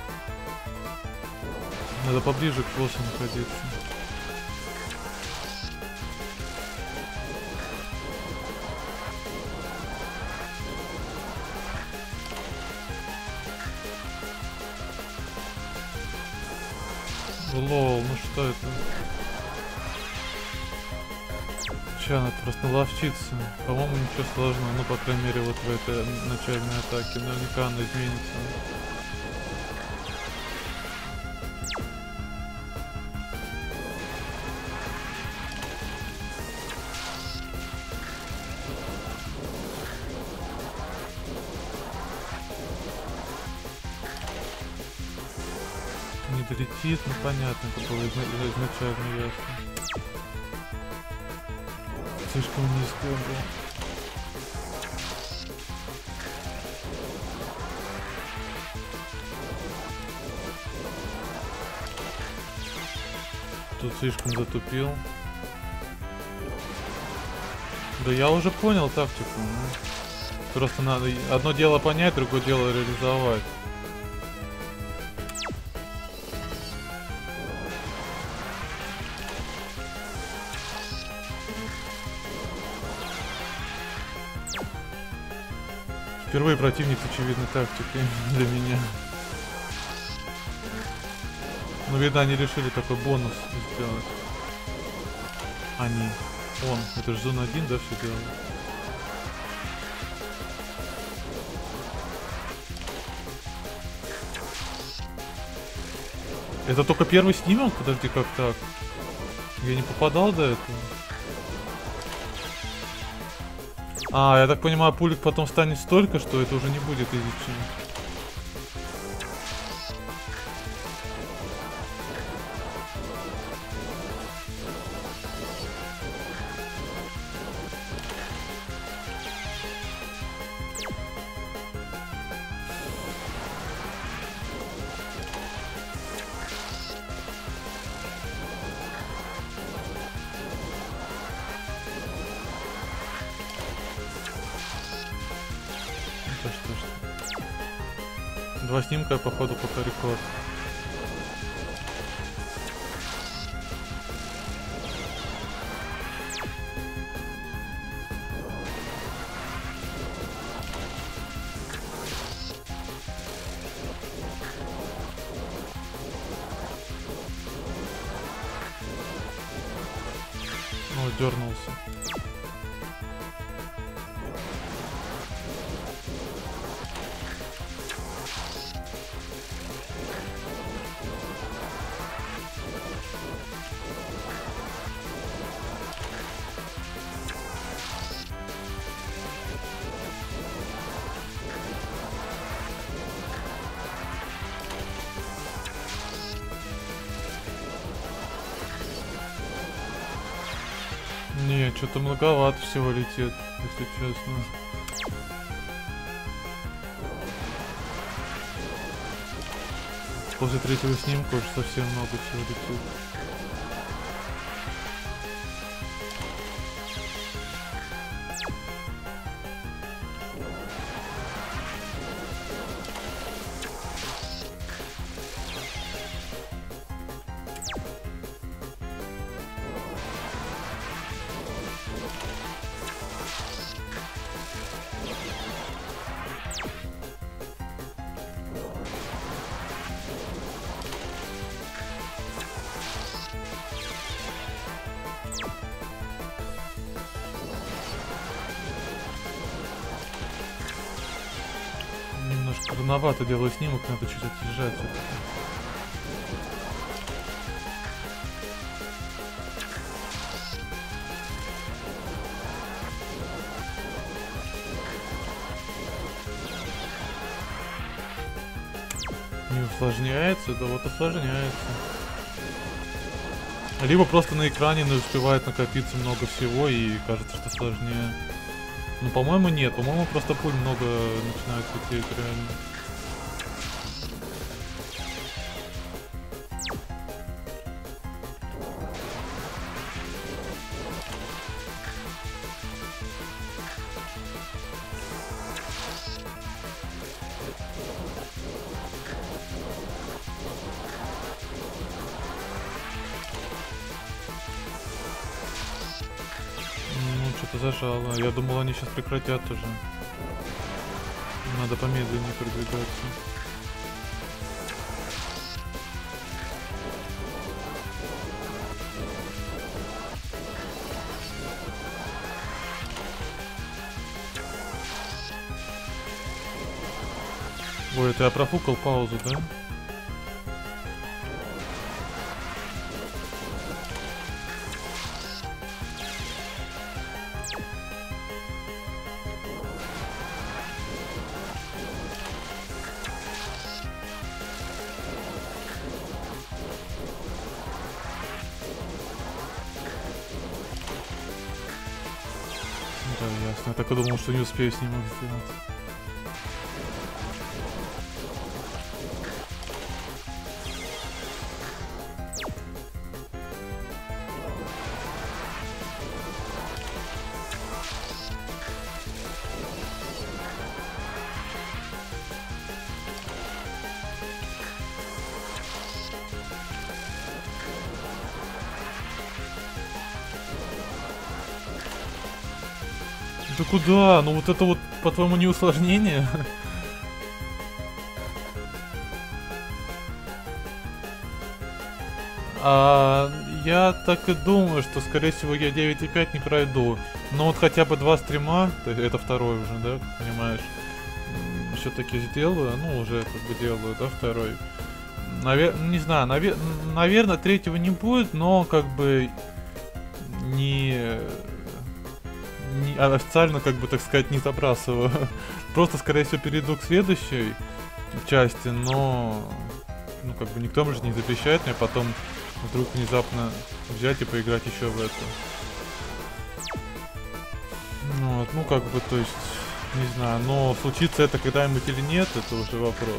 A: Надо поближе к боссу находиться. Лол, ну что это? Че, надо просто наловчиться. По-моему, ничего сложного. Ну, по крайней мере, вот в этой начальной атаке. Наверняка она изменится. Не долетит, ну понятно, это было изна- изначально ясно. Слишком низко был. Тут слишком затупил. Да я уже понял тактику. Ну. Просто надо одно дело понять, другое дело реализовать. Впервые противник с очевидной тактикой для меня. Ну, видно, они решили такой бонус сделать. Они. Он. Это же зона один, да, все делают? Это только первый снимок? Подожди, как так? Я не попадал до этого? А, я так понимаю, пулик потом станет столько, что это уже не будет изучено. Два снимка, походу, пока рекорд. Ну, дернулся. Не, что-то многовато всего летит, если честно. После третьего снимка уже совсем много всего летит. Немножко рановато делаю снимок, надо чуть отъезжать. Не усложняется, да вот усложняется. Либо просто на экране не успевает накопиться много всего и кажется, что сложнее. Ну, по-моему, нет. По-моему, просто пуль много начинает лететь реально. Что-то зажало. Я думал, они сейчас прекратят уже. Надо помедленнее продвигаться. Ой, это я профукал паузу, да? Да, ясно. Я так и думал, что не успею снимок сделать. Да куда? Ну вот это вот, по-твоему, не усложнение? А, я так и думаю, что, скорее всего, я девять и пять не пройду. Но вот хотя бы два стрима, то есть это второй уже, да, понимаешь? Все-таки сделаю, ну уже как бы делаю, да, второй. Навер... Не знаю, навер... наверное, третьего не будет, но как бы не... не официально, как бы, так сказать, не забрасываю. Просто, скорее всего, перейду к следующей части, но... Ну, как бы, никто же не запрещает мне потом вдруг внезапно взять и поиграть еще в это. Ну, вот, ну, как бы, то есть, не знаю, но случится это когда-нибудь или нет, это уже вопрос.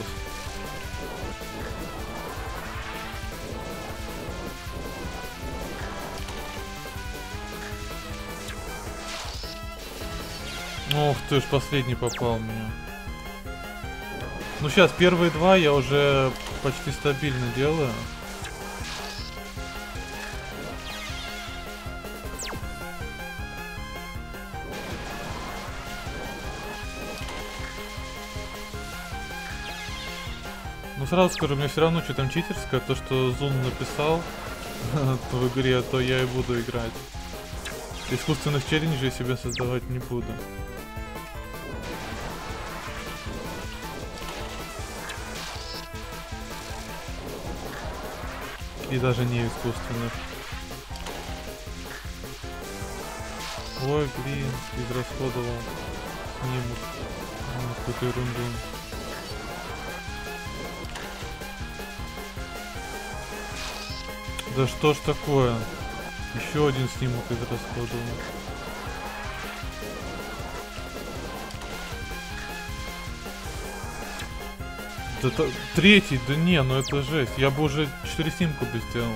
A: Ох ты ж, последний попал мне. Ну сейчас, первые два я уже почти стабильно делаю. Ну сразу скажу, у меня все равно что там читерское, то что Зун написал в игре, то я и буду играть. Искусственных челленджей себе создавать не буду. И даже не искусственных. Ой, блин, израсходовал снимок. Какую-то ерунду. Да что ж такое? Еще один снимок израсходован. Да, та, третий, да не, ну это жесть. Я бы уже четыре снимка бы сделал.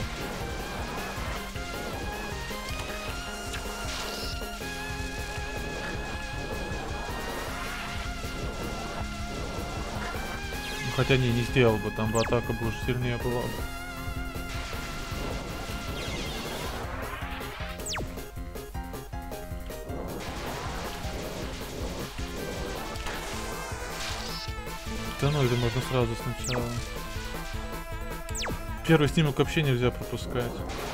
A: Хотя не, не сделал бы, там бы атака бы уже сильнее была бы. Да ну, или можно сразу сначала. Первый снимок вообще нельзя пропускать.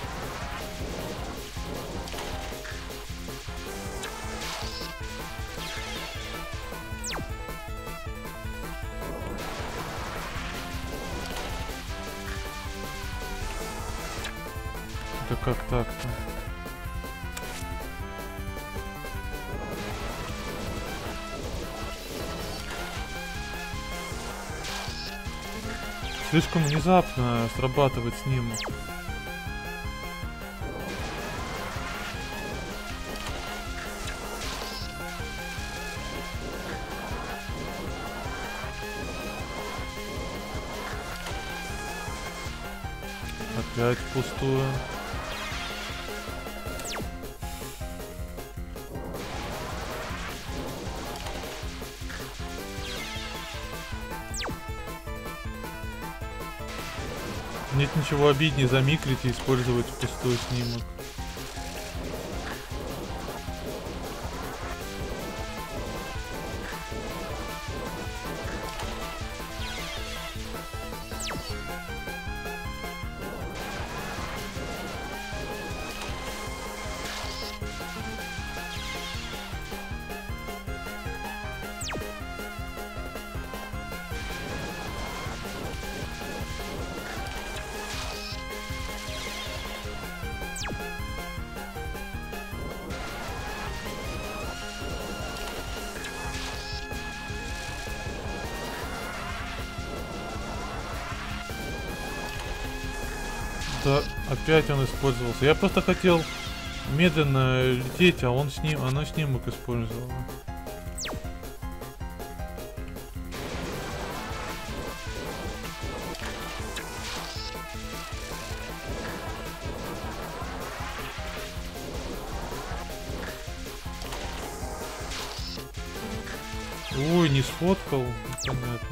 A: Да как так-то? Слишком внезапно срабатывает снимок. Опять впустую. Нет ничего обиднее замикрить и использовать пустой снимок. Да, опять он использовался. Я просто хотел медленно лететь, а он с ним, оно снимок использовало. Ой, не сфоткал, понятно.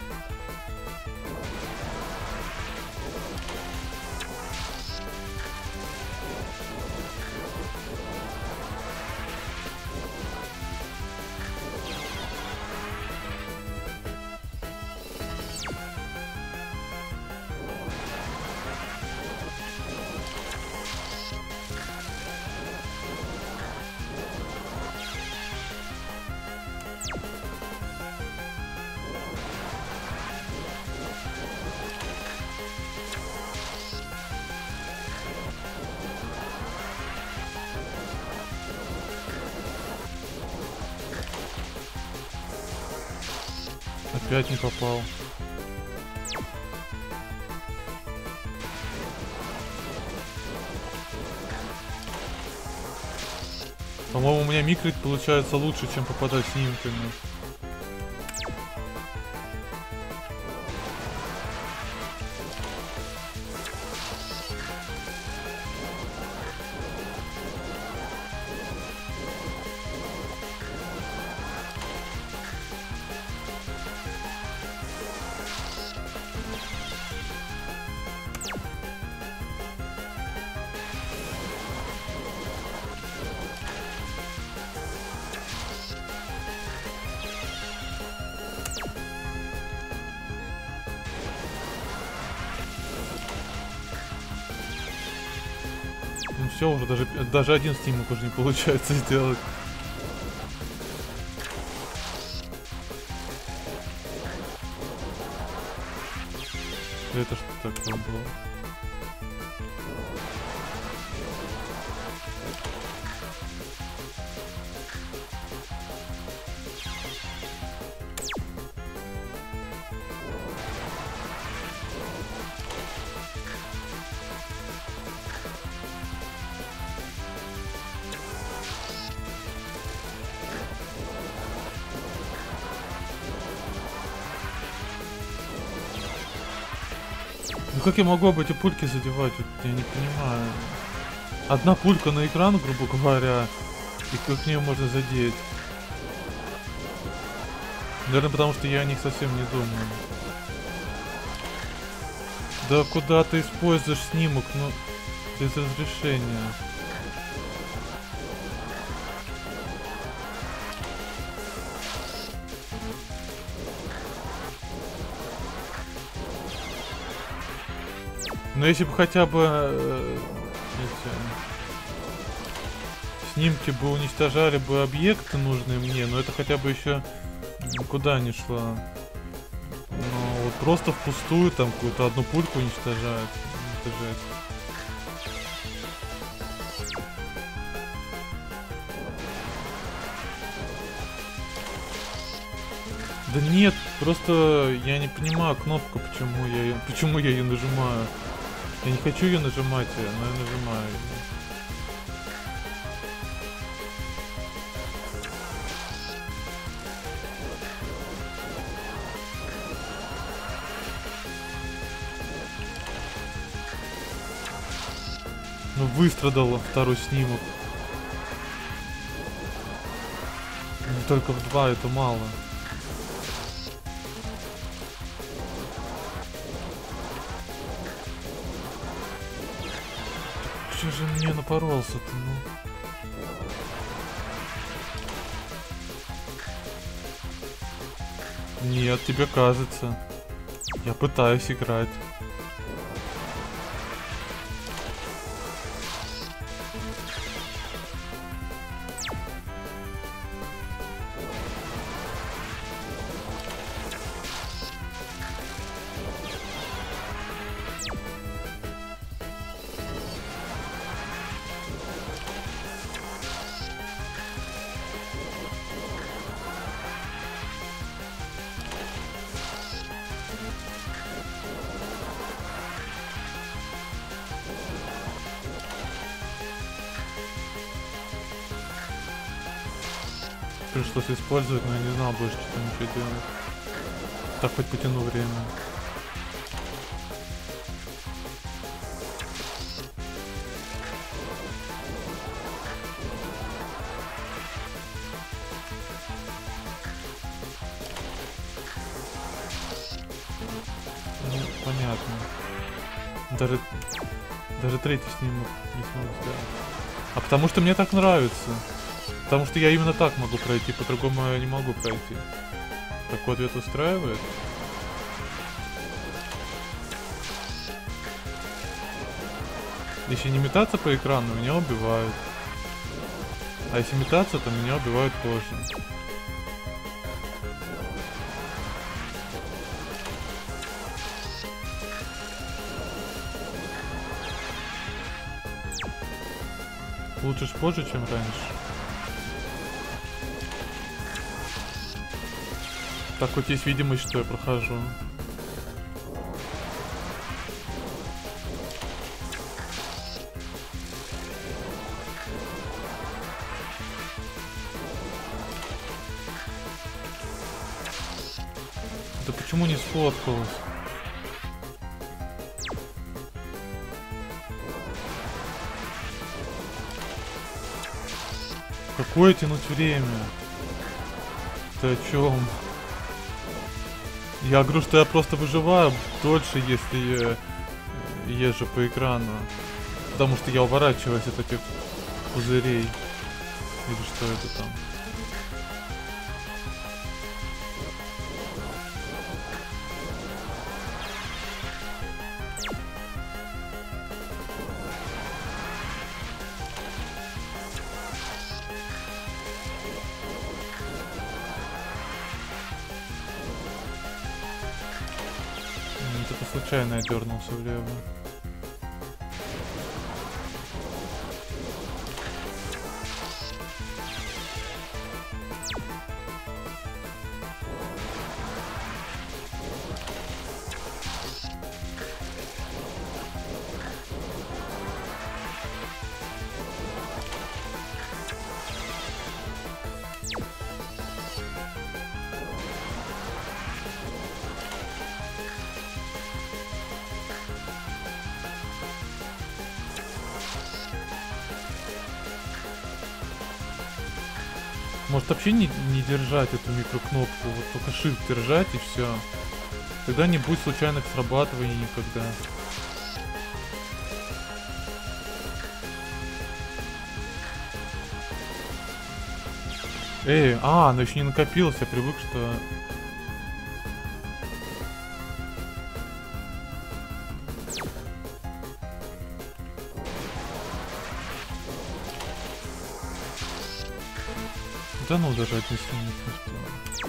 A: Опять не попал. По-моему, у меня микрить получается лучше, чем попадать снимками. Ну все, уже даже, даже один снимок уже не получается сделать. Это что такое было? Ну как я могу об эти пульки задевать? Вот я не понимаю. Одна пулька на экран, грубо говоря, и как нее можно задеть? Наверное, потому что я о них совсем не думаю. Да куда ты используешь снимок, ну, без разрешения? Но если бы хотя бы э, эти снимки бы уничтожали бы объекты нужные мне, но это хотя бы еще никуда не шло. Но вот просто впустую там какую-то одну пульку уничтожают. Это жесть. Да нет, просто я не понимаю кнопку, почему я ее, почему я ее нажимаю. Я не хочу ее нажимать, но я нажимаю. Ну выстрадал второй снимок. Только в два это мало. Что же мне напоролся-то, ну? Нет, тебе кажется. Я пытаюсь играть. Пришлось использовать, но я не знал больше, что там еще делать. Так хоть потяну время. Ну, понятно. Даже, даже третий снимок не смог сделать. А потому что мне так нравится. Потому что я именно так могу пройти, по-другому я не могу пройти. Такой ответ устраивает? Если не метаться по экрану, меня убивают. А если метаться, то меня убивают позже. Лучше ж позже, чем раньше. Так вот есть видимость, что я прохожу. Да почему не сфоткалось? Какое тянуть время? Ты о чем? Я говорю, что я просто выживаю дольше, если я езжу по экрану. Потому что я уворачиваюсь от этих пузырей. Или что это там? Случайно я дернулся влево. Может вообще не, не держать эту микрокнопку, вот только Shift держать и все. Тогда не будет случайных срабатываний никогда. Эй, а, она еще не накопилась, я привык, что... Да ну, даже отнесли не пустила.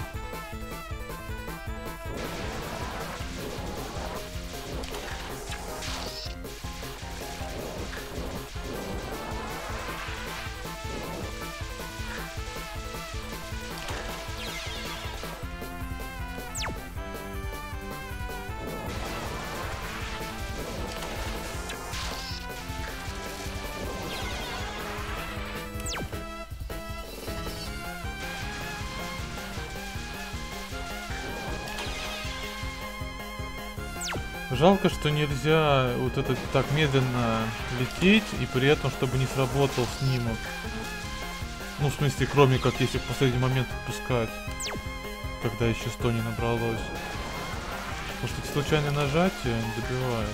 A: Жалко, что нельзя вот это так медленно лететь, и при этом, чтобы не сработал снимок. Ну, в смысле, кроме как если в последний момент отпускать, когда еще сто не набралось. Потому что эти случайные нажатия не добивают.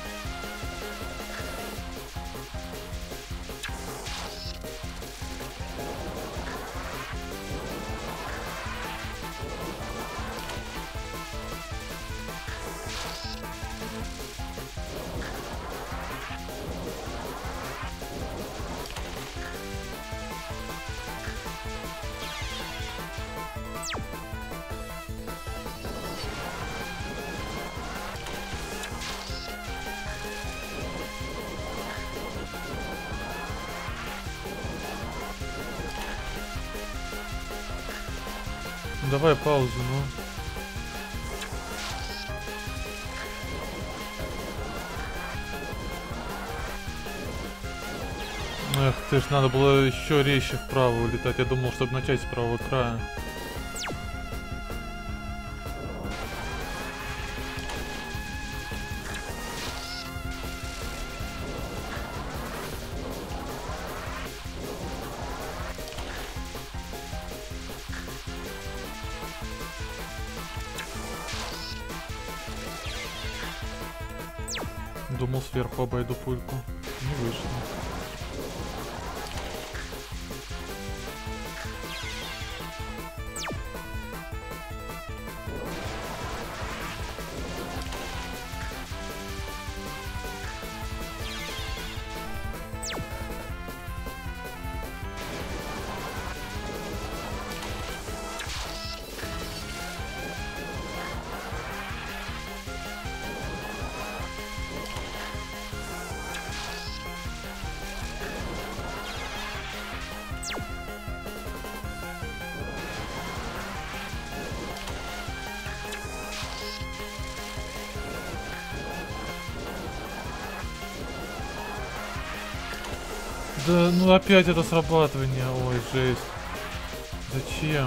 A: Давай паузу, ну. Эх, ты ж надо было еще резче вправо улетать. Я думал, чтобы начать с правого края. Думал, сверху обойду пульку. Не вышло. Да, ну опять это срабатывание, ой, жесть. Зачем?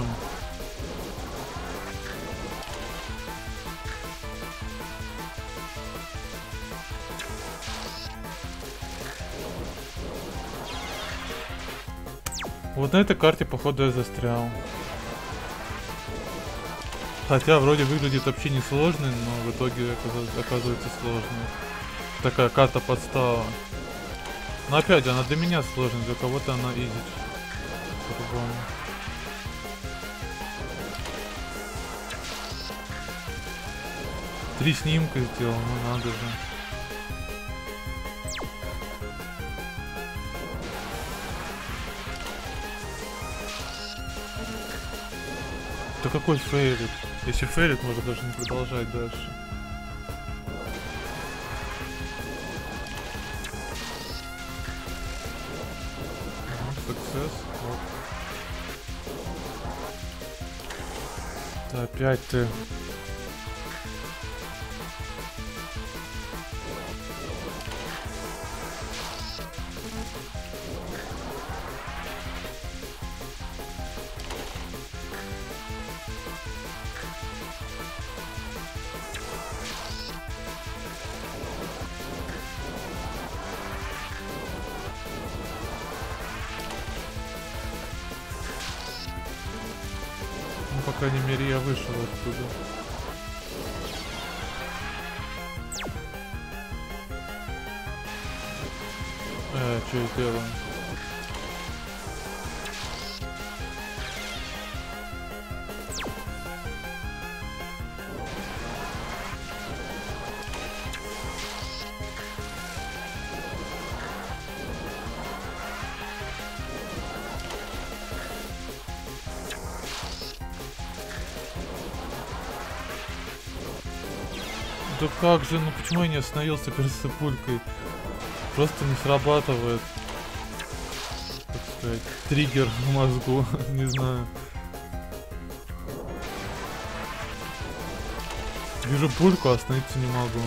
A: Вот на этой карте, походу, я застрял. Хотя вроде выглядит вообще не сложный, но в итоге оказывается сложный. Такая карта подстава. Но опять, она для меня сложная, для кого-то она изи. По-другому. Три снимка сделал, ну надо же. Да какой фейлит? Если фейлит, можно даже не продолжать дальше. Да опять ты. крайней мере, я вышел оттуда. Э, что я делаю? Да как же, ну почему я не остановился перед цепулькой? Просто не срабатывает, так сказать, триггер в мозгу, не знаю. Вижу пульку, а остановиться не могу.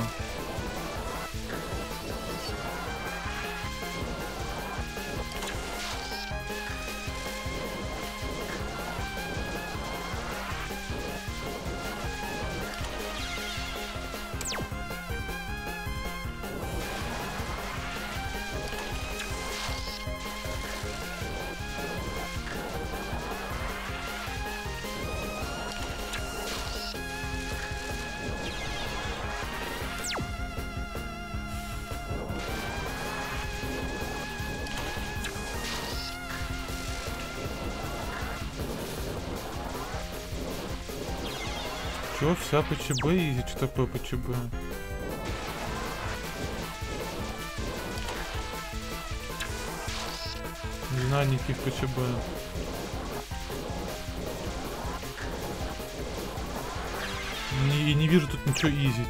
A: Чё, вся по ЧБ изи? Что такое по ЧБ? Не знаю никаких по ЧБ. Не, не вижу тут ничего изи.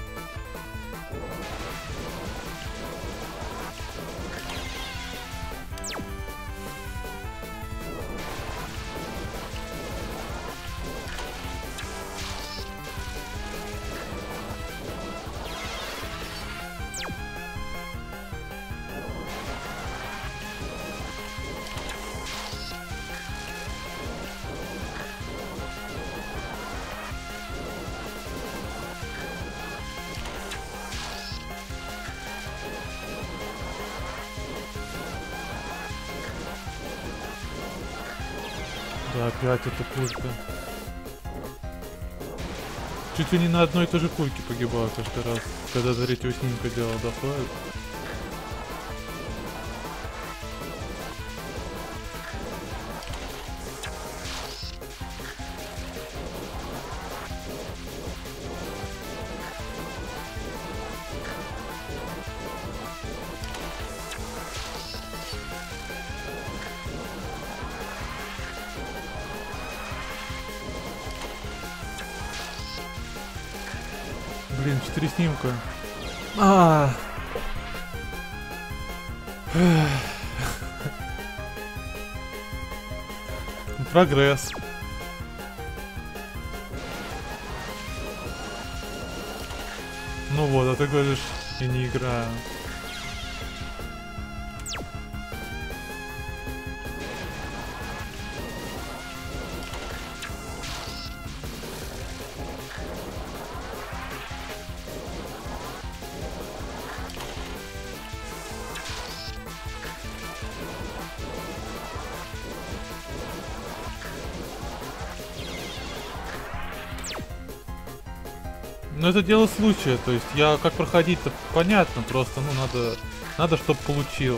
A: Да, опять эта пулька. Чуть ли не на одной и той же пульке погибал каждый раз, когда до третьего снимка дело доходит. Блин, четыре снимка. А. Прогресс. Ну вот, а ты говоришь, я не играю. Ну это дело случая, то есть я как проходить-то понятно, просто ну надо, надо, чтобы получилось.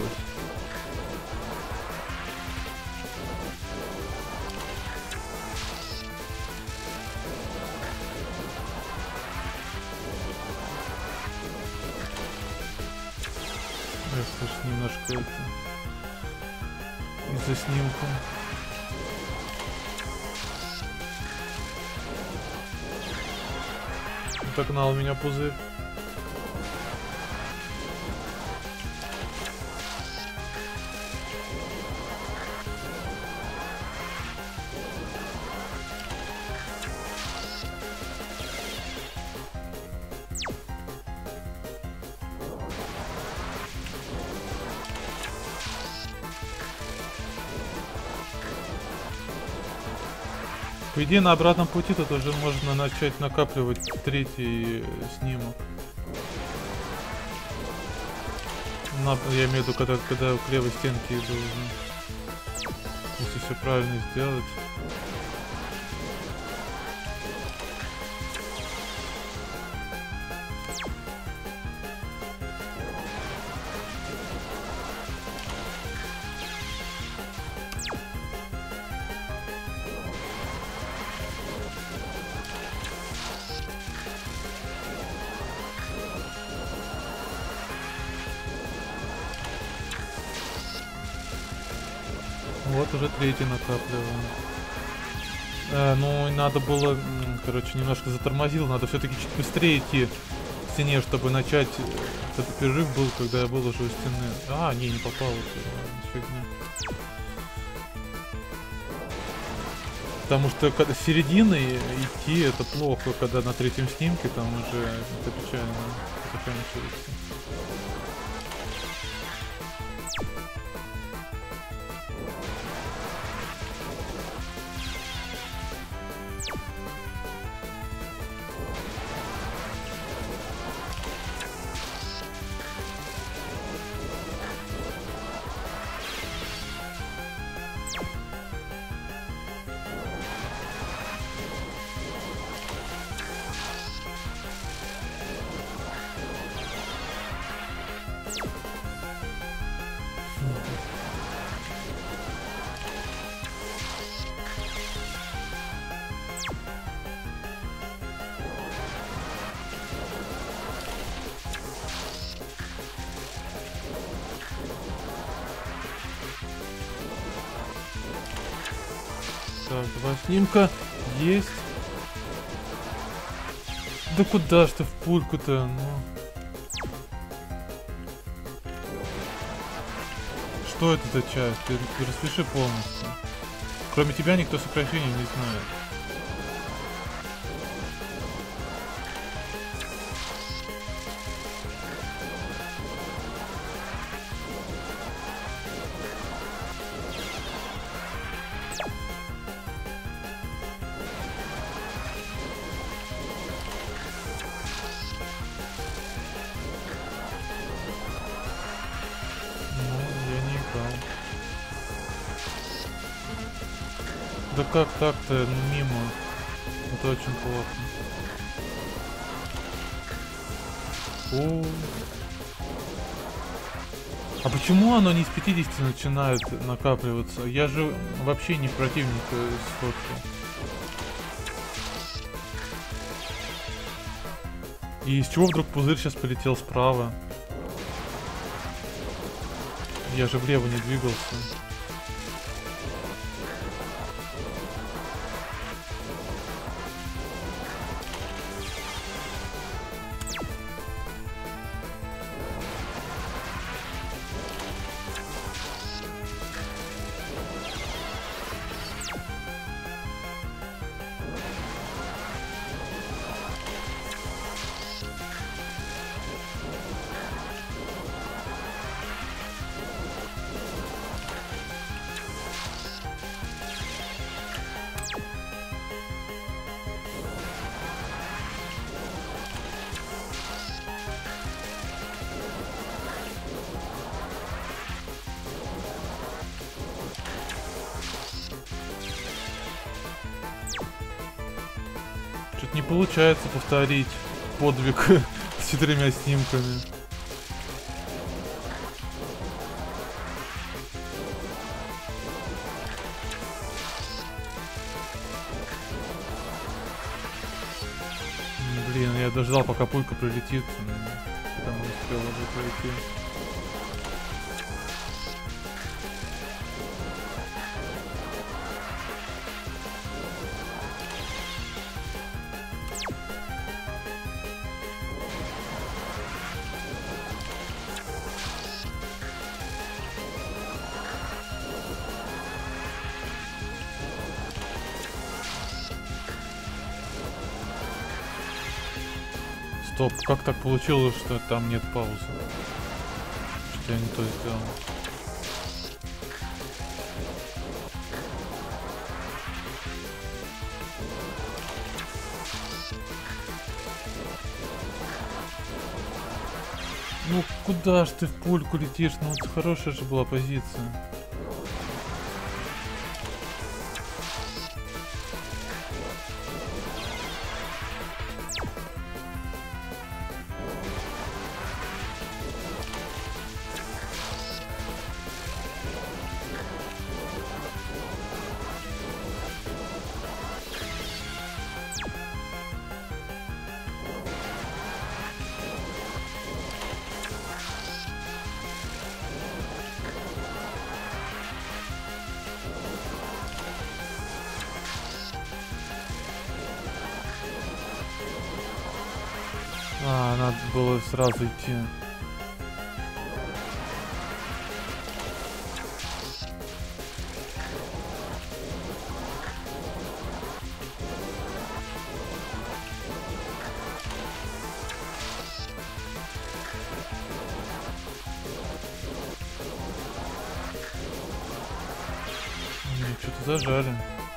A: Я слышу немножко это из-за снимка. Догнал меня пузырь. По идее, на обратном пути тут уже можно начать накапливать третий снимок. На, я имею в виду, когда, когда к левой стенке иду уже. Если все правильно сделать. Вот уже третий накапливаем. Э, ну, надо было, м, короче, немножко затормозил. Надо все-таки чуть быстрее идти к стене, чтобы начать. э, Этот перерыв был, когда я был уже у стены. А, не, не попал. это Фигня. Потому что когда с середины идти это плохо, когда на третьем снимке там уже это печально заканчивается. Так, два снимка есть. Да куда ж ты в пульку-то, ну? Что это за часть? Ты, ты распиши полностью. Кроме тебя никто сокращений не знает. Да как так-то, ну, мимо? Это очень плохо. О. А почему оно не с пятидесяти начинает накапливаться? Я же вообще не противник сфоткал. И из чего вдруг пузырь сейчас полетел справа? Я же влево не двигался. Что-то не получается повторить подвиг с четырьмя снимками. Блин, я дождал, пока пулька прилетит, потом не успел уже пройти. Стоп, как так получилось, что там нет паузы? Что я не то сделал? Ну куда ж ты в пульку летишь? Ну это хорошая же была позиция. А, надо было сразу идти. Что-то зажали.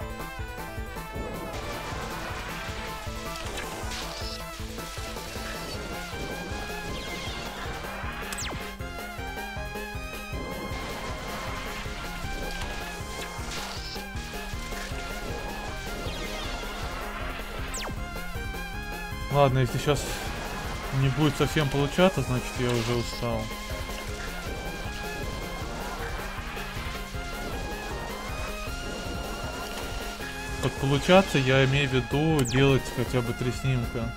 A: Ладно, если сейчас не будет совсем получаться, значит я уже устал. Под получаться я имею в виду делать хотя бы три снимка.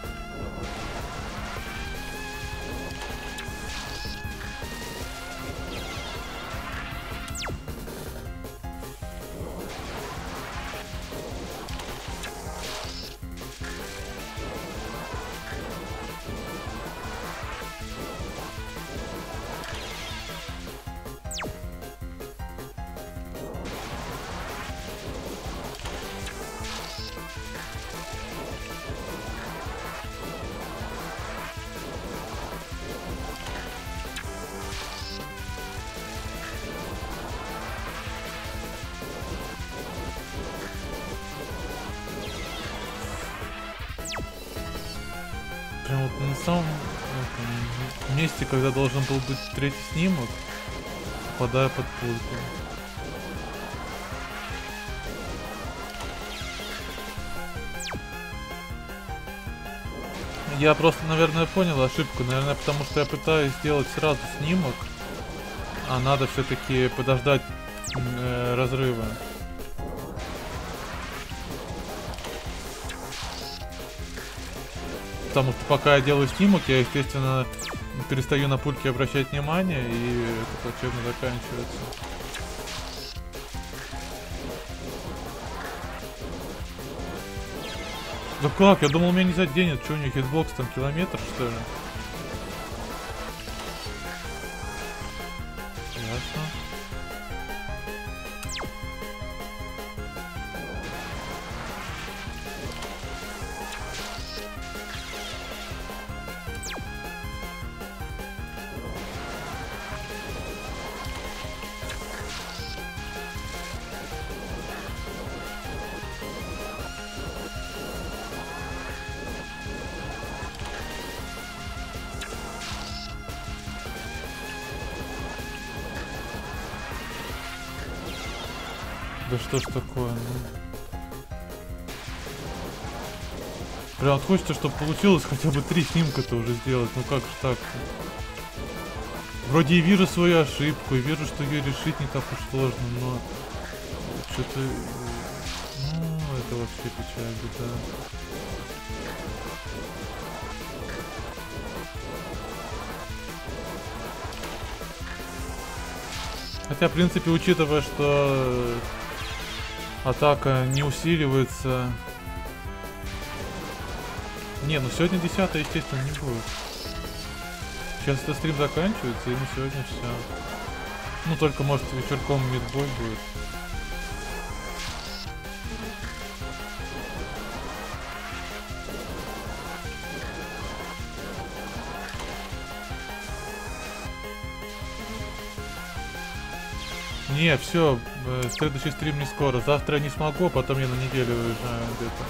A: Прям вот на самом этом месте, когда должен был быть третий снимок, попадаю под пульку. Я просто, наверное, понял ошибку. Наверное, потому что я пытаюсь сделать сразу снимок, а надо все-таки подождать э, разрыва. Потому что пока я делаю снимок, я, естественно, перестаю на пульке обращать внимание, и это плачевно заканчивается. Да как? Я думал, меня не заденет. Что у них хитбокс там километр, что ли? Ясно. Да что ж такое, ну? Прям вот хочется, чтобы получилось хотя бы три снимка-то уже сделать. Ну как же так-то? Вроде и вижу свою ошибку, и вижу, что ее решить не так уж сложно, но что-то... Ну, это вообще печаль, да. Хотя, в принципе, учитывая, что атака не усиливается... Не, ну сегодня десятое, естественно, не будет. Сейчас этот стрим заканчивается, и на сегодня все. Ну, только, может, вечерком мидбой будет. Не, все, э, следующий стрим не скоро. Завтра я не смогу, а потом я на неделю уезжаю где-то.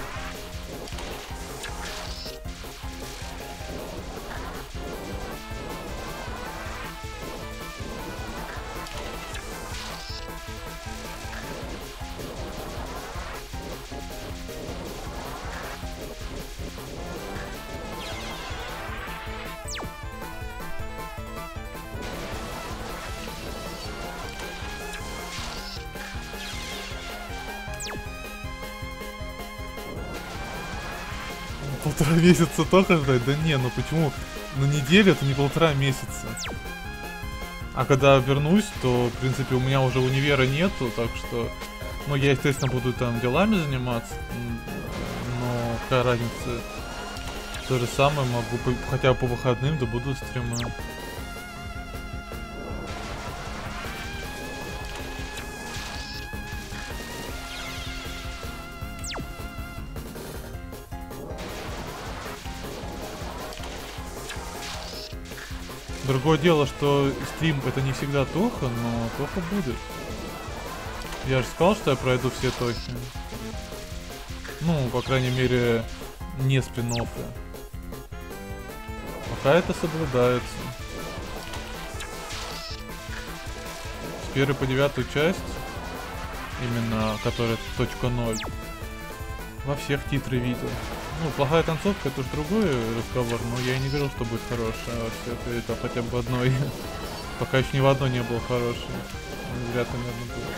A: Полтора месяца только ждать? Да не, ну почему? На неделю это не полтора месяца. А когда вернусь, то, в принципе, у меня уже универа нету, так что... Ну, я, естественно, буду там делами заниматься, но какая разница? То же самое могу, по, хотя бы по выходным, да буду стримы. Другое дело, что стрим это не всегда Тоха, но Тоха будет. Я же сказал, что я пройду все Тохи. Ну, по крайней мере, не спин-оффы. Пока это соблюдается. С первой по девятую часть, именно которая точка ноль, во всех титры видел. Ну, плохая концовка это уже другой разговор, но я и не говорил, что будет хорошая во всех, это хотя бы одной. Пока еще ни в одной не было хорошей. Вряд ли, наверное, будет.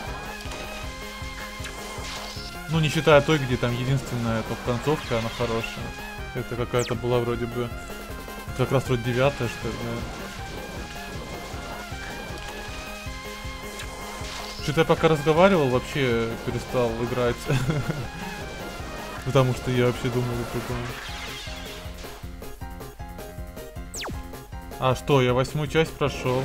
A: Ну, не считая той, где там единственная топ-концовка, она хорошая. Это какая-то была вроде бы, как раз вроде девятая, что ли. Что-то я пока разговаривал, вообще перестал играть. Потому что я вообще думал о другом. А что, я восьмую часть прошел.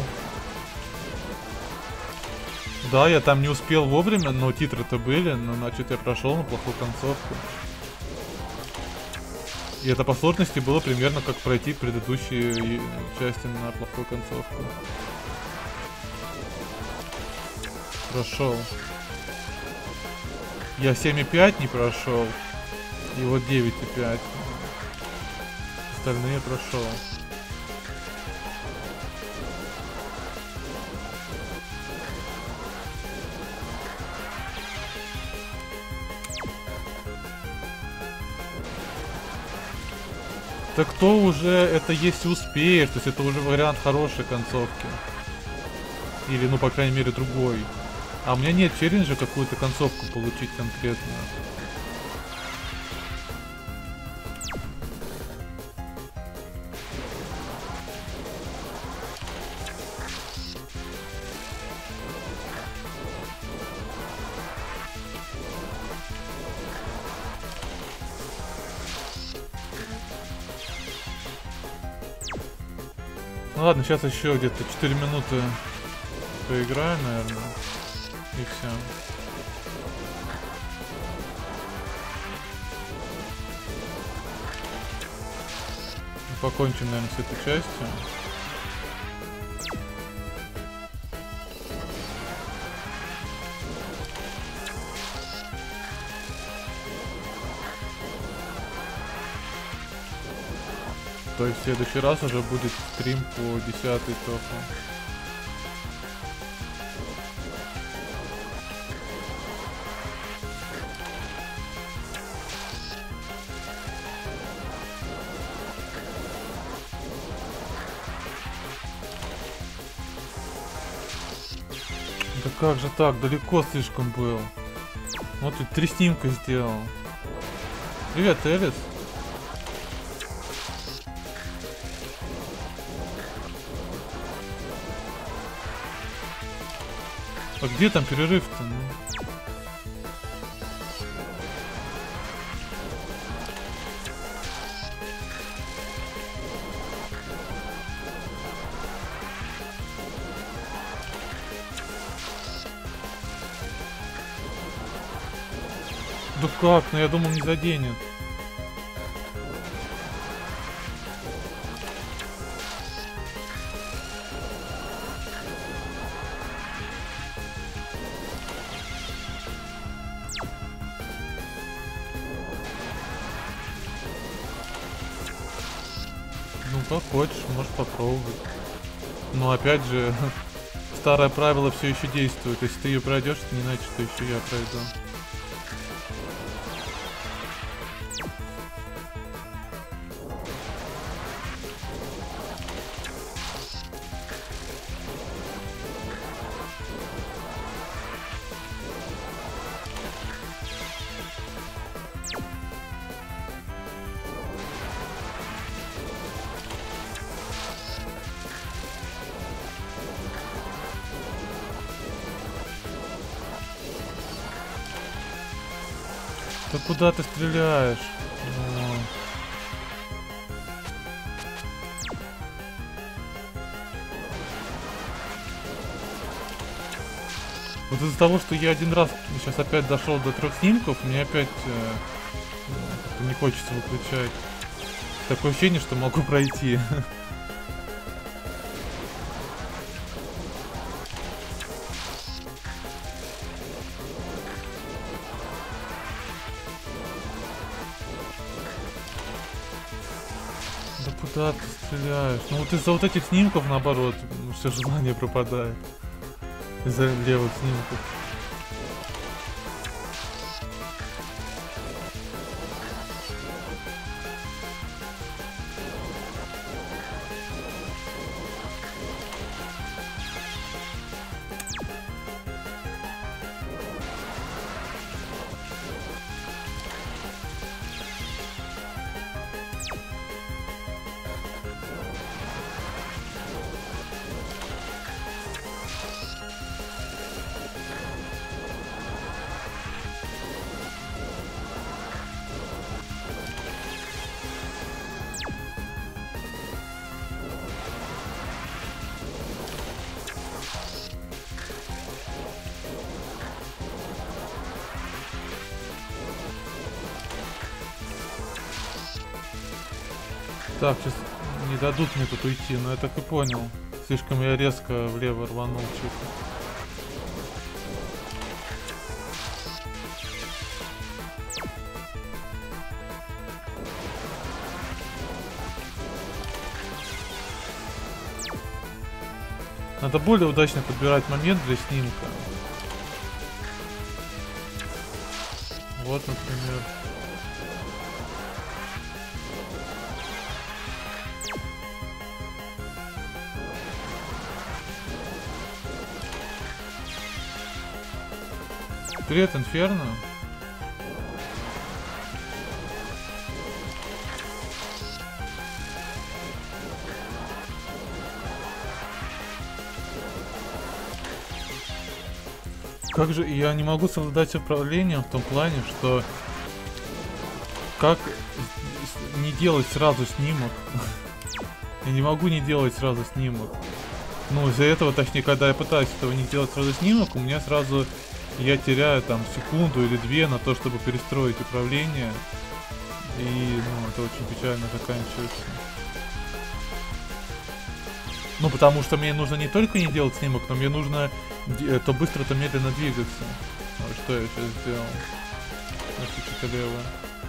A: Да, я там не успел вовремя, но титры-то были, но значит я прошел на плохую концовку. И это по сложности было примерно как пройти предыдущие части на плохую концовку. Прошел. Я семь и пять не прошел. И вот девять и пять. Остальные прошел. Так кто уже это если успеешь, то есть это уже вариант хорошей концовки. Или ну по крайней мере другой. А у меня нет челленджа какую-то концовку получить конкретно. Ну ладно, сейчас еще где-то четыре минуты поиграю, наверное. И все. И покончим, наверное, с этой частью. То есть в следующий раз уже будет стрим по десятой Тоху. Да как же так? Далеко слишком был. Вот тут три снимка сделал. Привет, Элис. А где там перерыв-то? Ну? Да как? Ну я думал не заденет. Ну как хочешь, можешь попробовать. Но опять же, старое правило все еще действует. Если ты ее пройдешь, это не значит, что еще я пройду. Да куда ты стреляешь? О. Вот из-за того, что я один раз сейчас опять дошел до трех снимков, мне опять э, э, не хочется выключать. Такое ощущение, что могу пройти. Да куда ты стреляешь? Ну вот из-за вот этих снимков, наоборот, все желание пропадает. Из-за левых снимков. Так, сейчас не дадут мне тут уйти, но я так и понял. Слишком я резко влево рванул что-то. Надо более удачно подбирать момент для снимка. Вот, например. Привет, Инферно. Как же я не могу совладать с управлением в том плане, что как не делать сразу снимок? Я не могу не делать сразу снимок. Ну, из-за этого, точнее, когда я пытаюсь этого не делать сразу снимок, у меня сразу я теряю там секунду или две на то, чтобы перестроить управление. И, ну, это очень печально заканчивается. Ну, потому что мне нужно не только не делать снимок, но мне нужно то быстро, то медленно двигаться. Вот что я сейчас сделал. Что-то левое.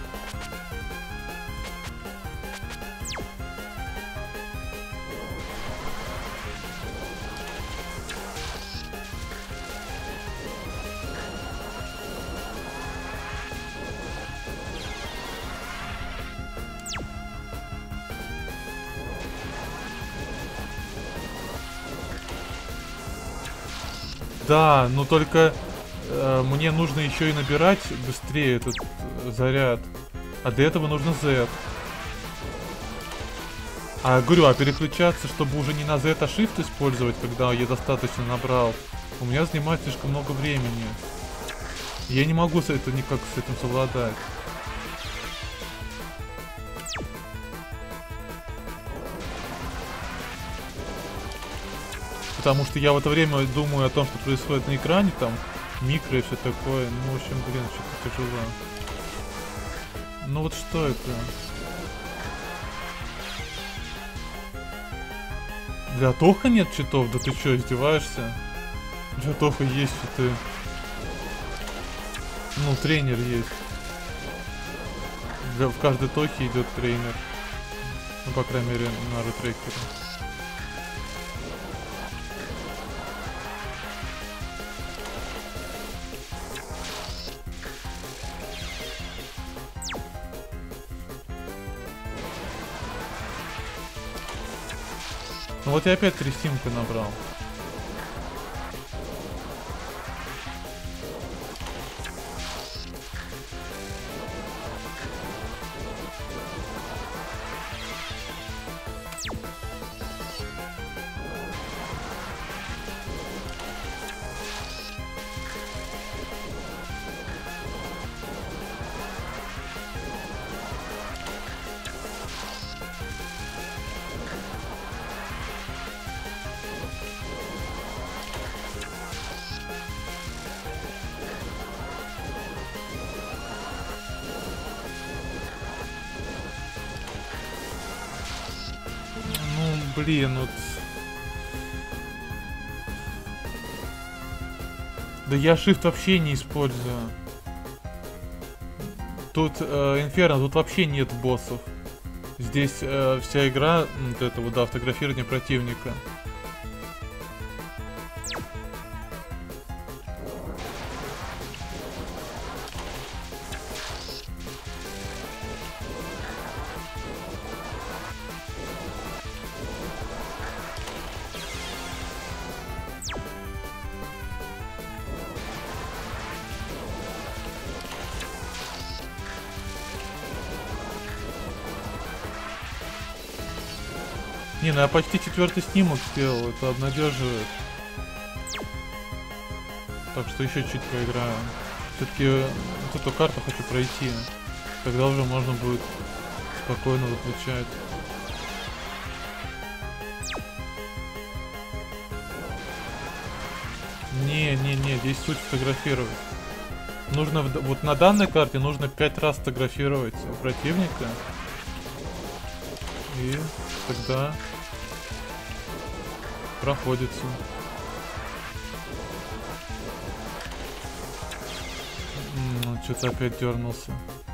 A: Да, но только э, мне нужно еще и набирать быстрее этот э, заряд. А для этого нужно Z. А говорю, а переключаться, чтобы уже не на Z, а Shift использовать, когда я достаточно набрал, у меня занимает слишком много времени. Я не могу с это никак с этим совладать. Потому что я в это время думаю о том, что происходит на экране, там, микро и все такое. Ну, в общем, блин, что-то тяжело. Ну вот что это? Для Тоха нет читов? Да ты что, издеваешься? Для Тоха есть читы. Ну, тренер есть. Для, в каждой Тохе идет тренер. Ну, по крайней мере, на ретрекере. Ну вот я опять три симка набрал. блин, вот... Да я Shift вообще не использую. Тут э, Inferno, тут вообще нет боссов. Здесь э, вся игра, вот это вот, да, фотографирование противника. Не, ну я почти четвертый снимок сделал, это обнадеживает. Так что еще чуть поиграю. Все-таки вот эту карту хочу пройти. Тогда уже можно будет спокойно выключать. Не, не, не, здесь суть фотографировать. Нужно, вот на данной карте нужно пять раз фотографировать противника. И тогда проходится. Ну, что-то опять дернулся.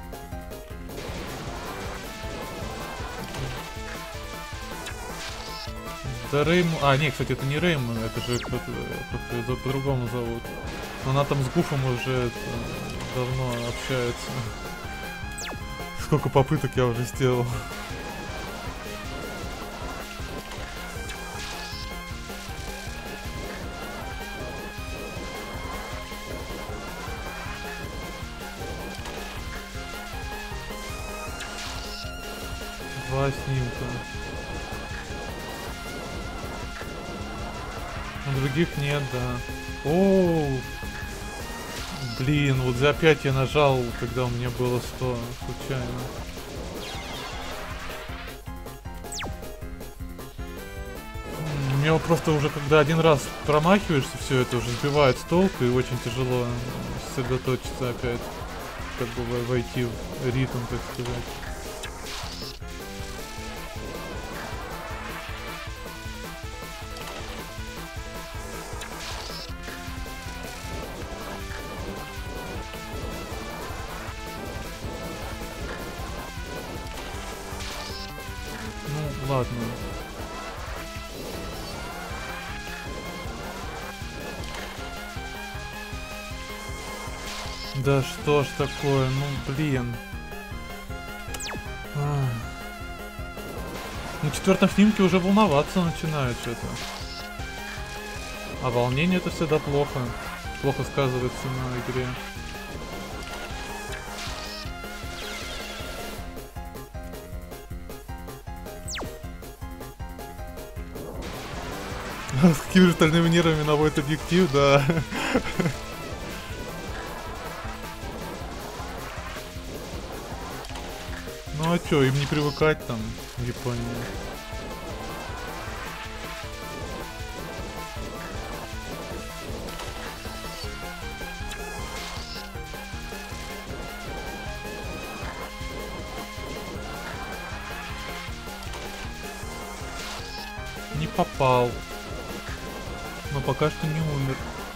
A: Да Рейм... А, не, кстати, это не Рейм, это же кто-то как по-другому зовут. Но она там с Гуфом уже это, давно общается. Сколько попыток я уже сделал. Два снимка. А других нет, да. О, блин, вот за пять я нажал, когда у меня было сто, случайно. У меня просто уже, когда один раз промахиваешься, все это уже сбивает с толку, и очень тяжело сосредоточиться опять, как бы войти в ритм, так сказать. Ну, ладно. Да что ж такое, ну блин. А. На четвертом снимке уже волноваться начинают что-то. А волнение это всегда плохо. Плохо сказывается на игре. С какими же стальными нервами наводит объектив, да. Ну а чё, им не привыкать там в Японии. Не попал. Но пока что не умер.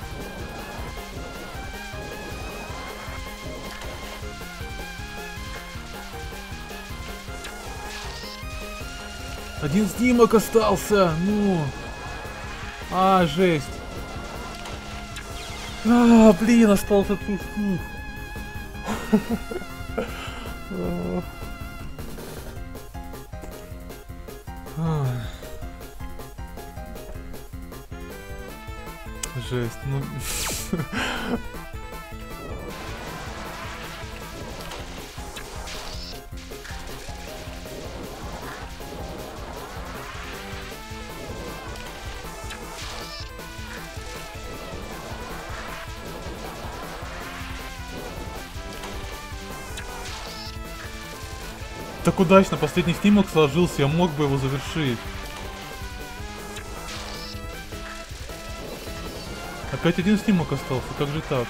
A: Один снимок остался, ну. А, жесть. А, блин, остался тут. Жесть, ну. Так удачно, последний снимок сложился, я мог бы его завершить. Опять один снимок остался, как же так?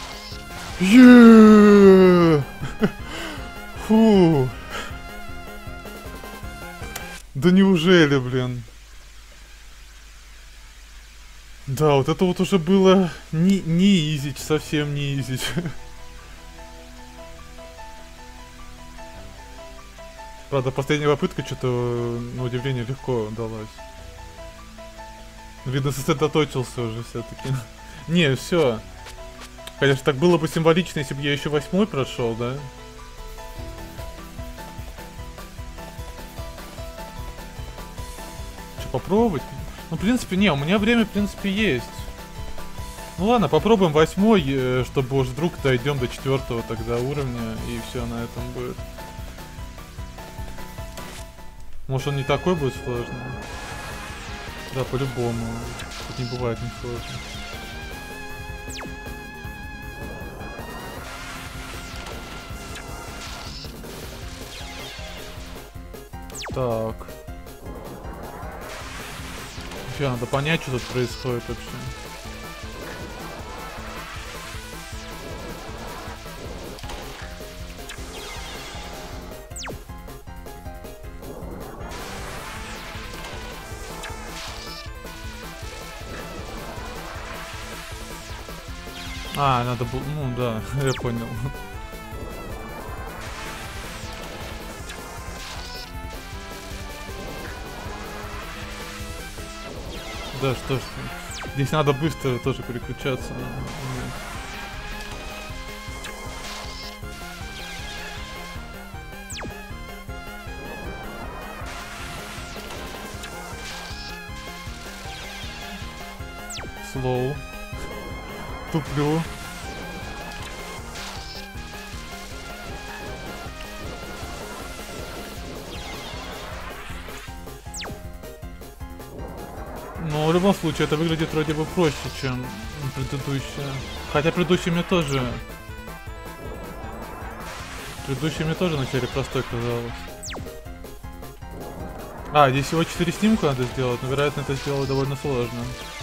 A: Еее! Фу! Да неужели, блин? Да, вот это вот уже было не, не изич, совсем не изич. Правда, последняя попытка что-то, на удивление, легко далась. Видно, сосредоточился уже все-таки. Не, все. Конечно, так было бы символично, если бы я еще восьмой прошел, да? Что, попробовать? Ну, в принципе, не, у меня время, в принципе, есть. Ну ладно, попробуем восьмой, чтобы уж вдруг дойдем до четвертого тогда уровня, и все на этом будет. Может, он не такой будет сложный? Да, по-любому. Тут не бывает не сложно. Так. Сейчас надо понять, что тут происходит вообще. А, надо было... Ну да, я понял. Да, что ж, здесь надо быстро тоже переключаться. Слоу. Туплю. Но в любом случае это выглядит вроде бы проще, чем предыдущая. Хотя предыдущая мне тоже... Предыдущая мне тоже вначале простой казалось. А, здесь всего четыре снимка надо сделать, но вероятно это сделать довольно сложно.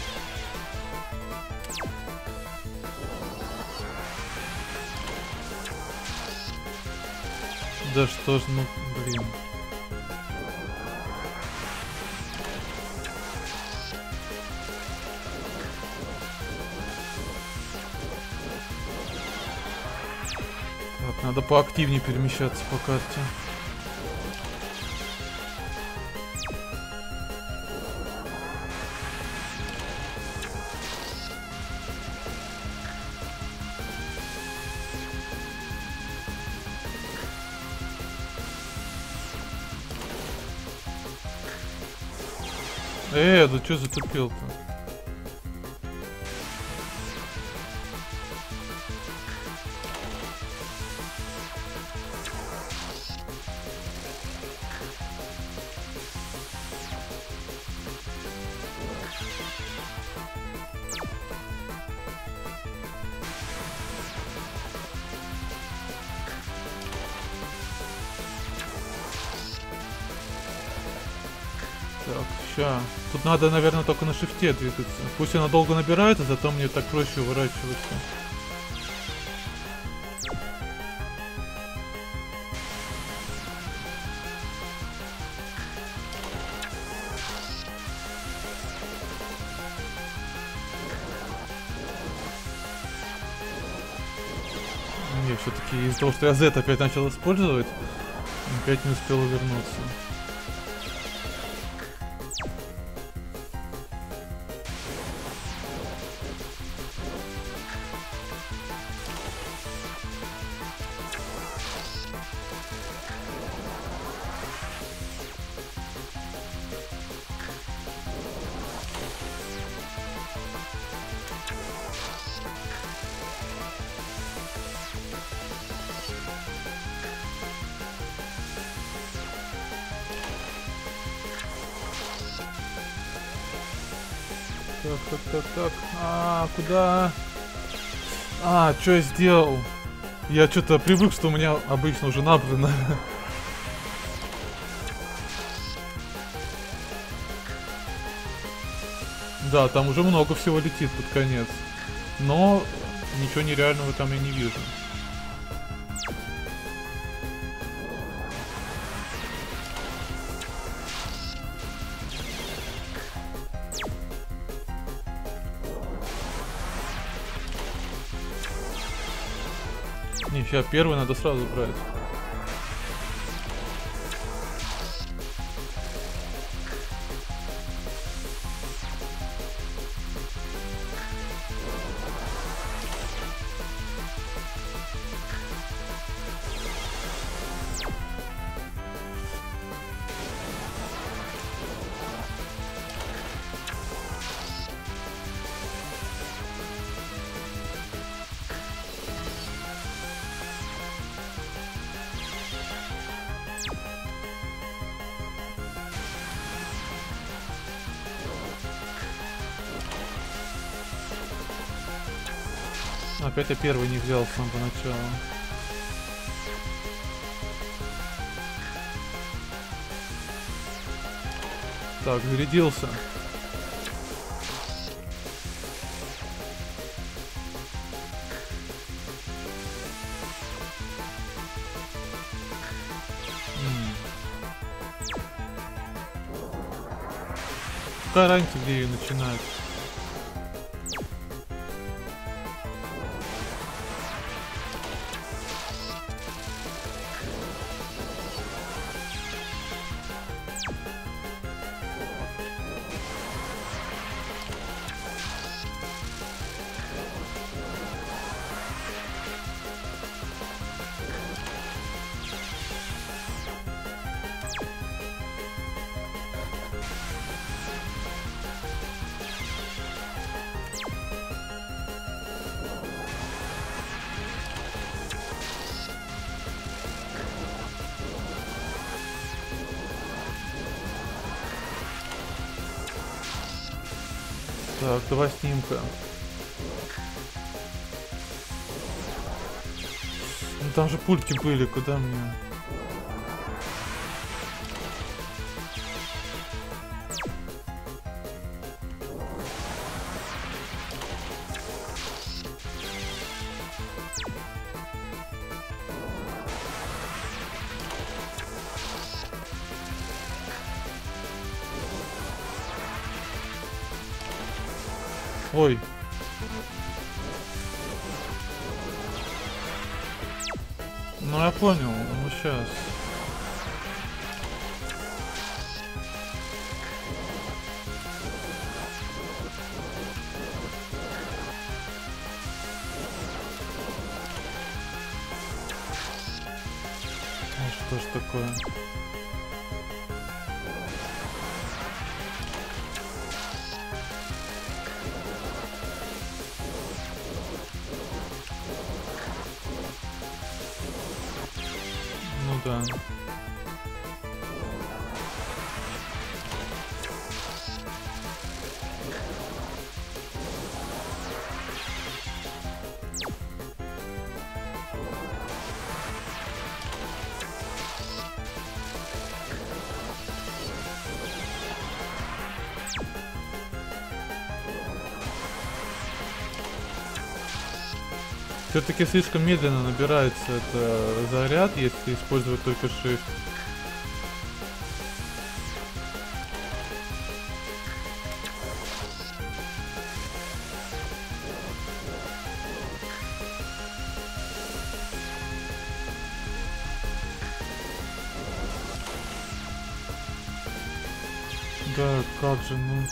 A: Да что ж, ну, блин. Так, надо поактивнее перемещаться по карте. Э, да чё затупил-то? Так, ща. Тут надо, наверное, только на шифте двигаться. Пусть она долго набирается, зато мне так проще уворачиваться. Не, все-таки из-за того, что я Z опять начал использовать, опять не успел вернуться. Так, так, так, так. А, куда? А, что я сделал? Я что-то привык, что у меня обычно уже набрано. Да, там уже много всего летит под конец. Но ничего нереального там я не вижу. Не, сейчас первый надо сразу брать. Опять я первый не взял с самого начала. Так, зарядился. Какая разница, где ее начинать? Так, давай снимка. Ну там же пульки были, куда мне? Ой. Ну я понял, ну сейчас. Ну что ж такое? Ну да. Все-таки слишком медленно набирается это заряд, если использовать только shift. Да, как же, ну...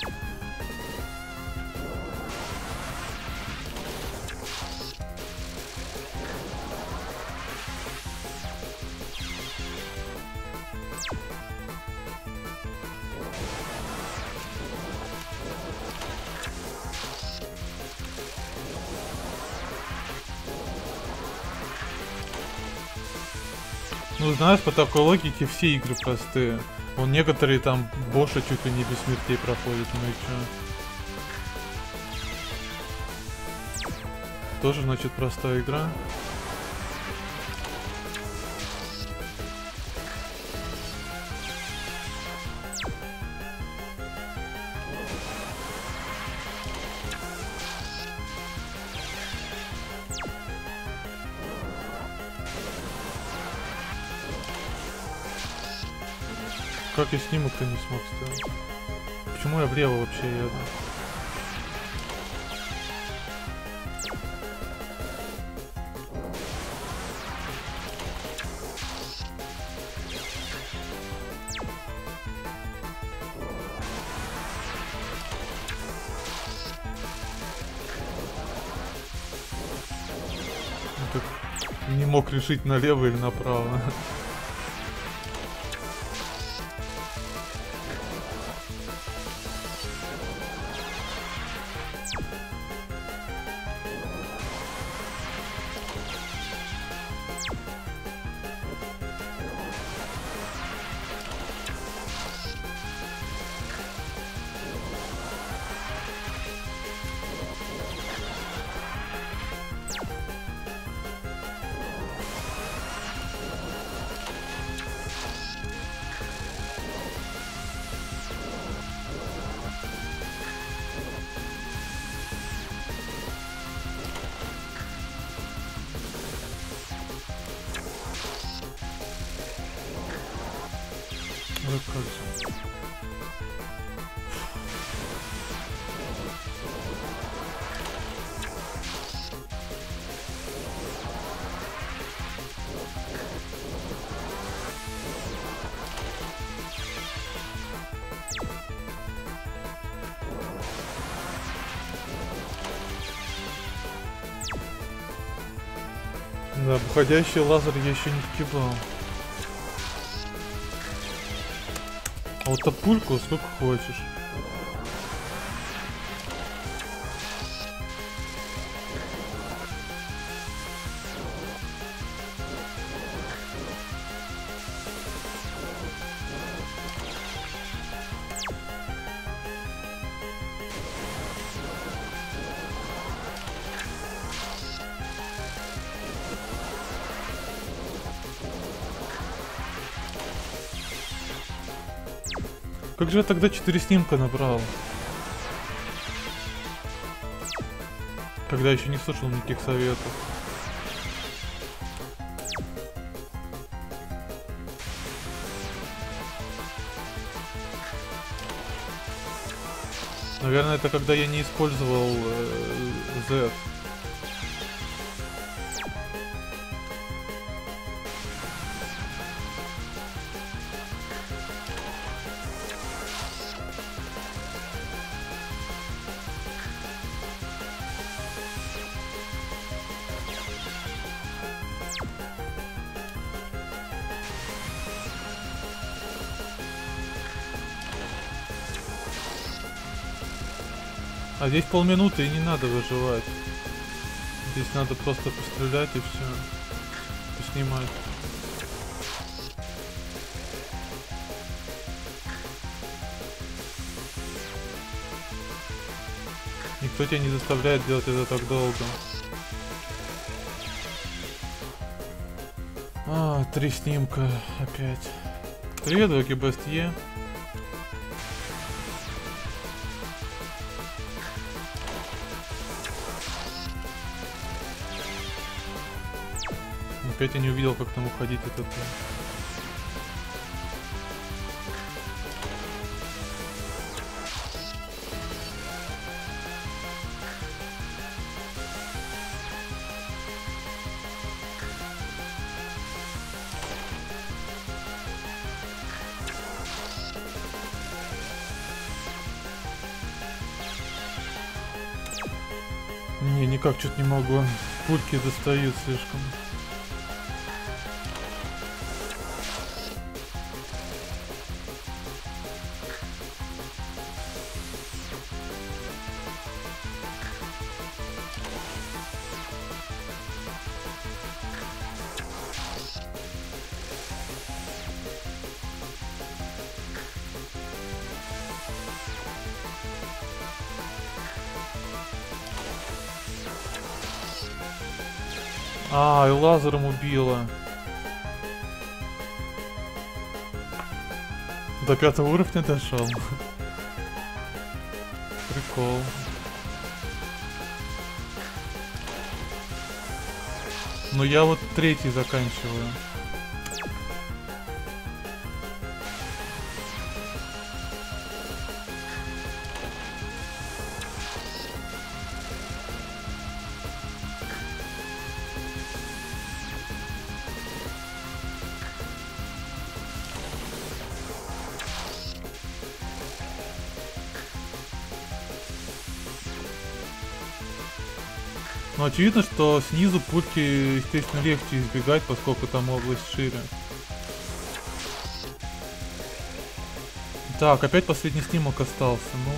A: Ну, знаешь, по такой логике все игры простые. Вон некоторые там босса чуть ли не без смертей проходят, ну и чё? Тоже, значит, простая игра. Как я снимок-то не смог сделать? Почему я влево вообще еду? Не мог решить, налево или направо. Как же. Да, уходящий лазер я еще не вкидал. А вот топульку сколько хочешь. Как же я тогда четыре снимка набрал? Когда еще не слышал никаких советов. Наверное, это когда я не использовал э, Z. А здесь полминуты и не надо выживать. Здесь надо просто пострелять и все. Поснимать. Никто тебя не заставляет делать это так долго. А, три снимка опять. Привет, Доки Бастье. Опять я не увидел, как там уходить этот. Не, никак что-то не могу. Пульки достают слишком. А, и лазером убила. До пятого уровня дошел. Прикол. Но я вот третий заканчиваю. Но очевидно, что снизу пульки, естественно, легче избегать, поскольку там область шире. Так, опять последний снимок остался. Ну...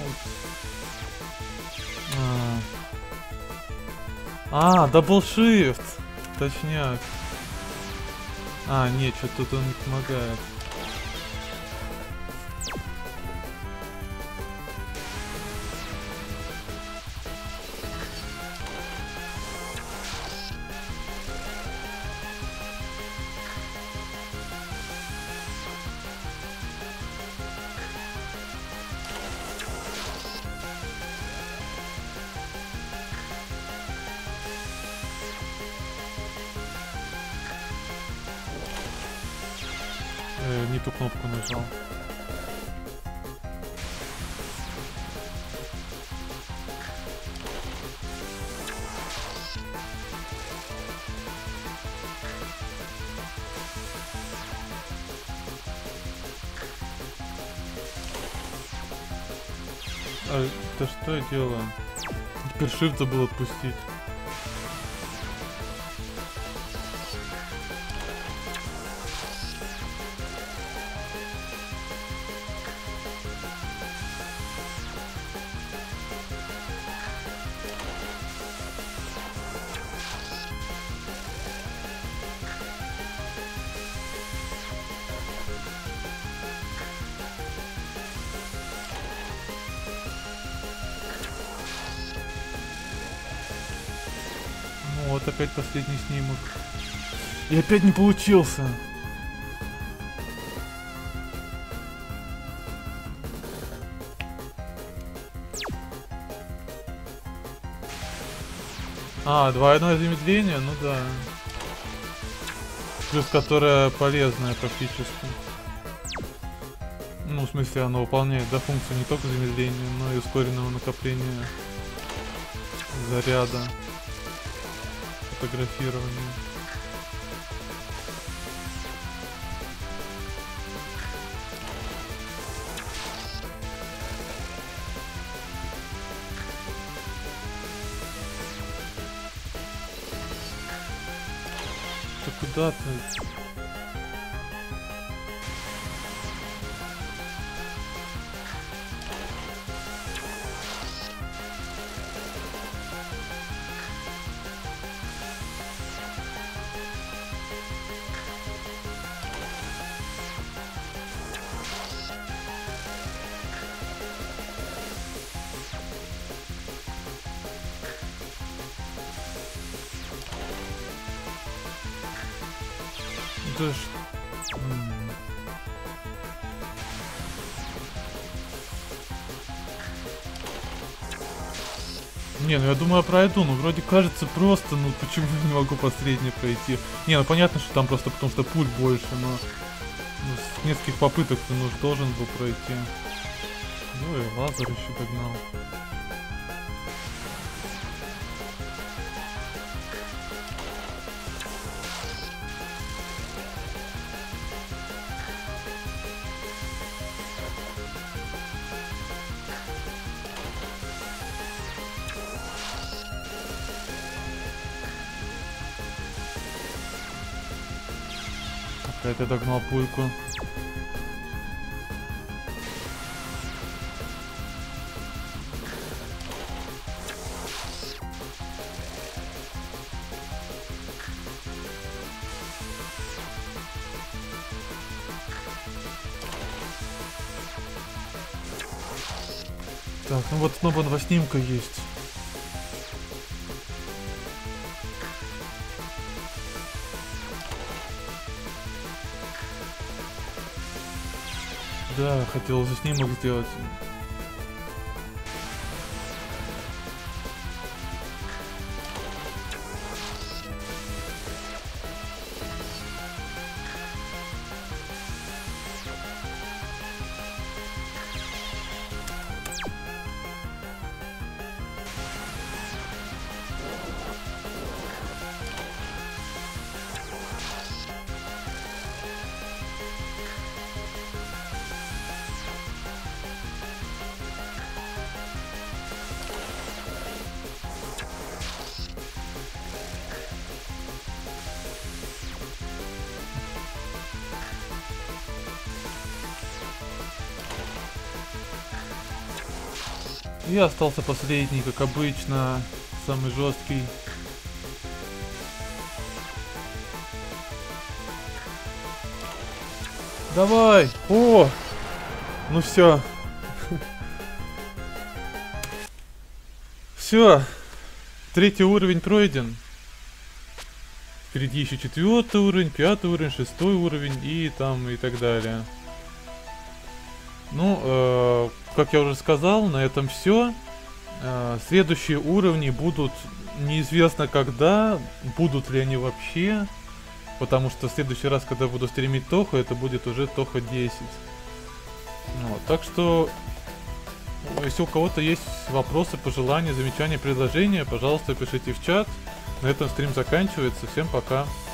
A: А, даблшифт! Точняк. А, нет, что-то тут он не помогает. Э, не ту кнопку нажал. А, да что я делаю? Теперь shift забыл отпустить. Вот опять последний снимок. И опять не получился. А, двойное замедление? Ну да. Плюс которое полезное практически. Ну, в смысле, оно выполняет, да, функцию не только замедления, но и ускоренного накопления заряда. Фотографирование. Ты куда ты? Да ж... Не, ну я думаю, я пройду, ну вроде кажется просто, ну почему я не могу по средней пройти? Не, ну понятно, что там просто потому что пуль больше, но ну, с нескольких попыток ты ну, должен был пройти. Ну и лазер еще догнал. Это догнал пульку. Так, ну вот снова два снимка есть. Да, хотел за снимок сделать. И остался последний, как обычно, самый жесткий. Давай! О! Ну все. Все. Третий уровень пройден. Впереди еще четвертый уровень, пятый уровень, шестой уровень и там и так далее. Ну, э, как я уже сказал, на этом все. Э, следующие уровни будут неизвестно когда, будут ли они вообще. Потому что в следующий раз, когда буду стримить Тоху, это будет уже Тоха десять. Вот, так что, если у кого-то есть вопросы, пожелания, замечания, предложения, пожалуйста, пишите в чат. На этом стрим заканчивается. Всем пока.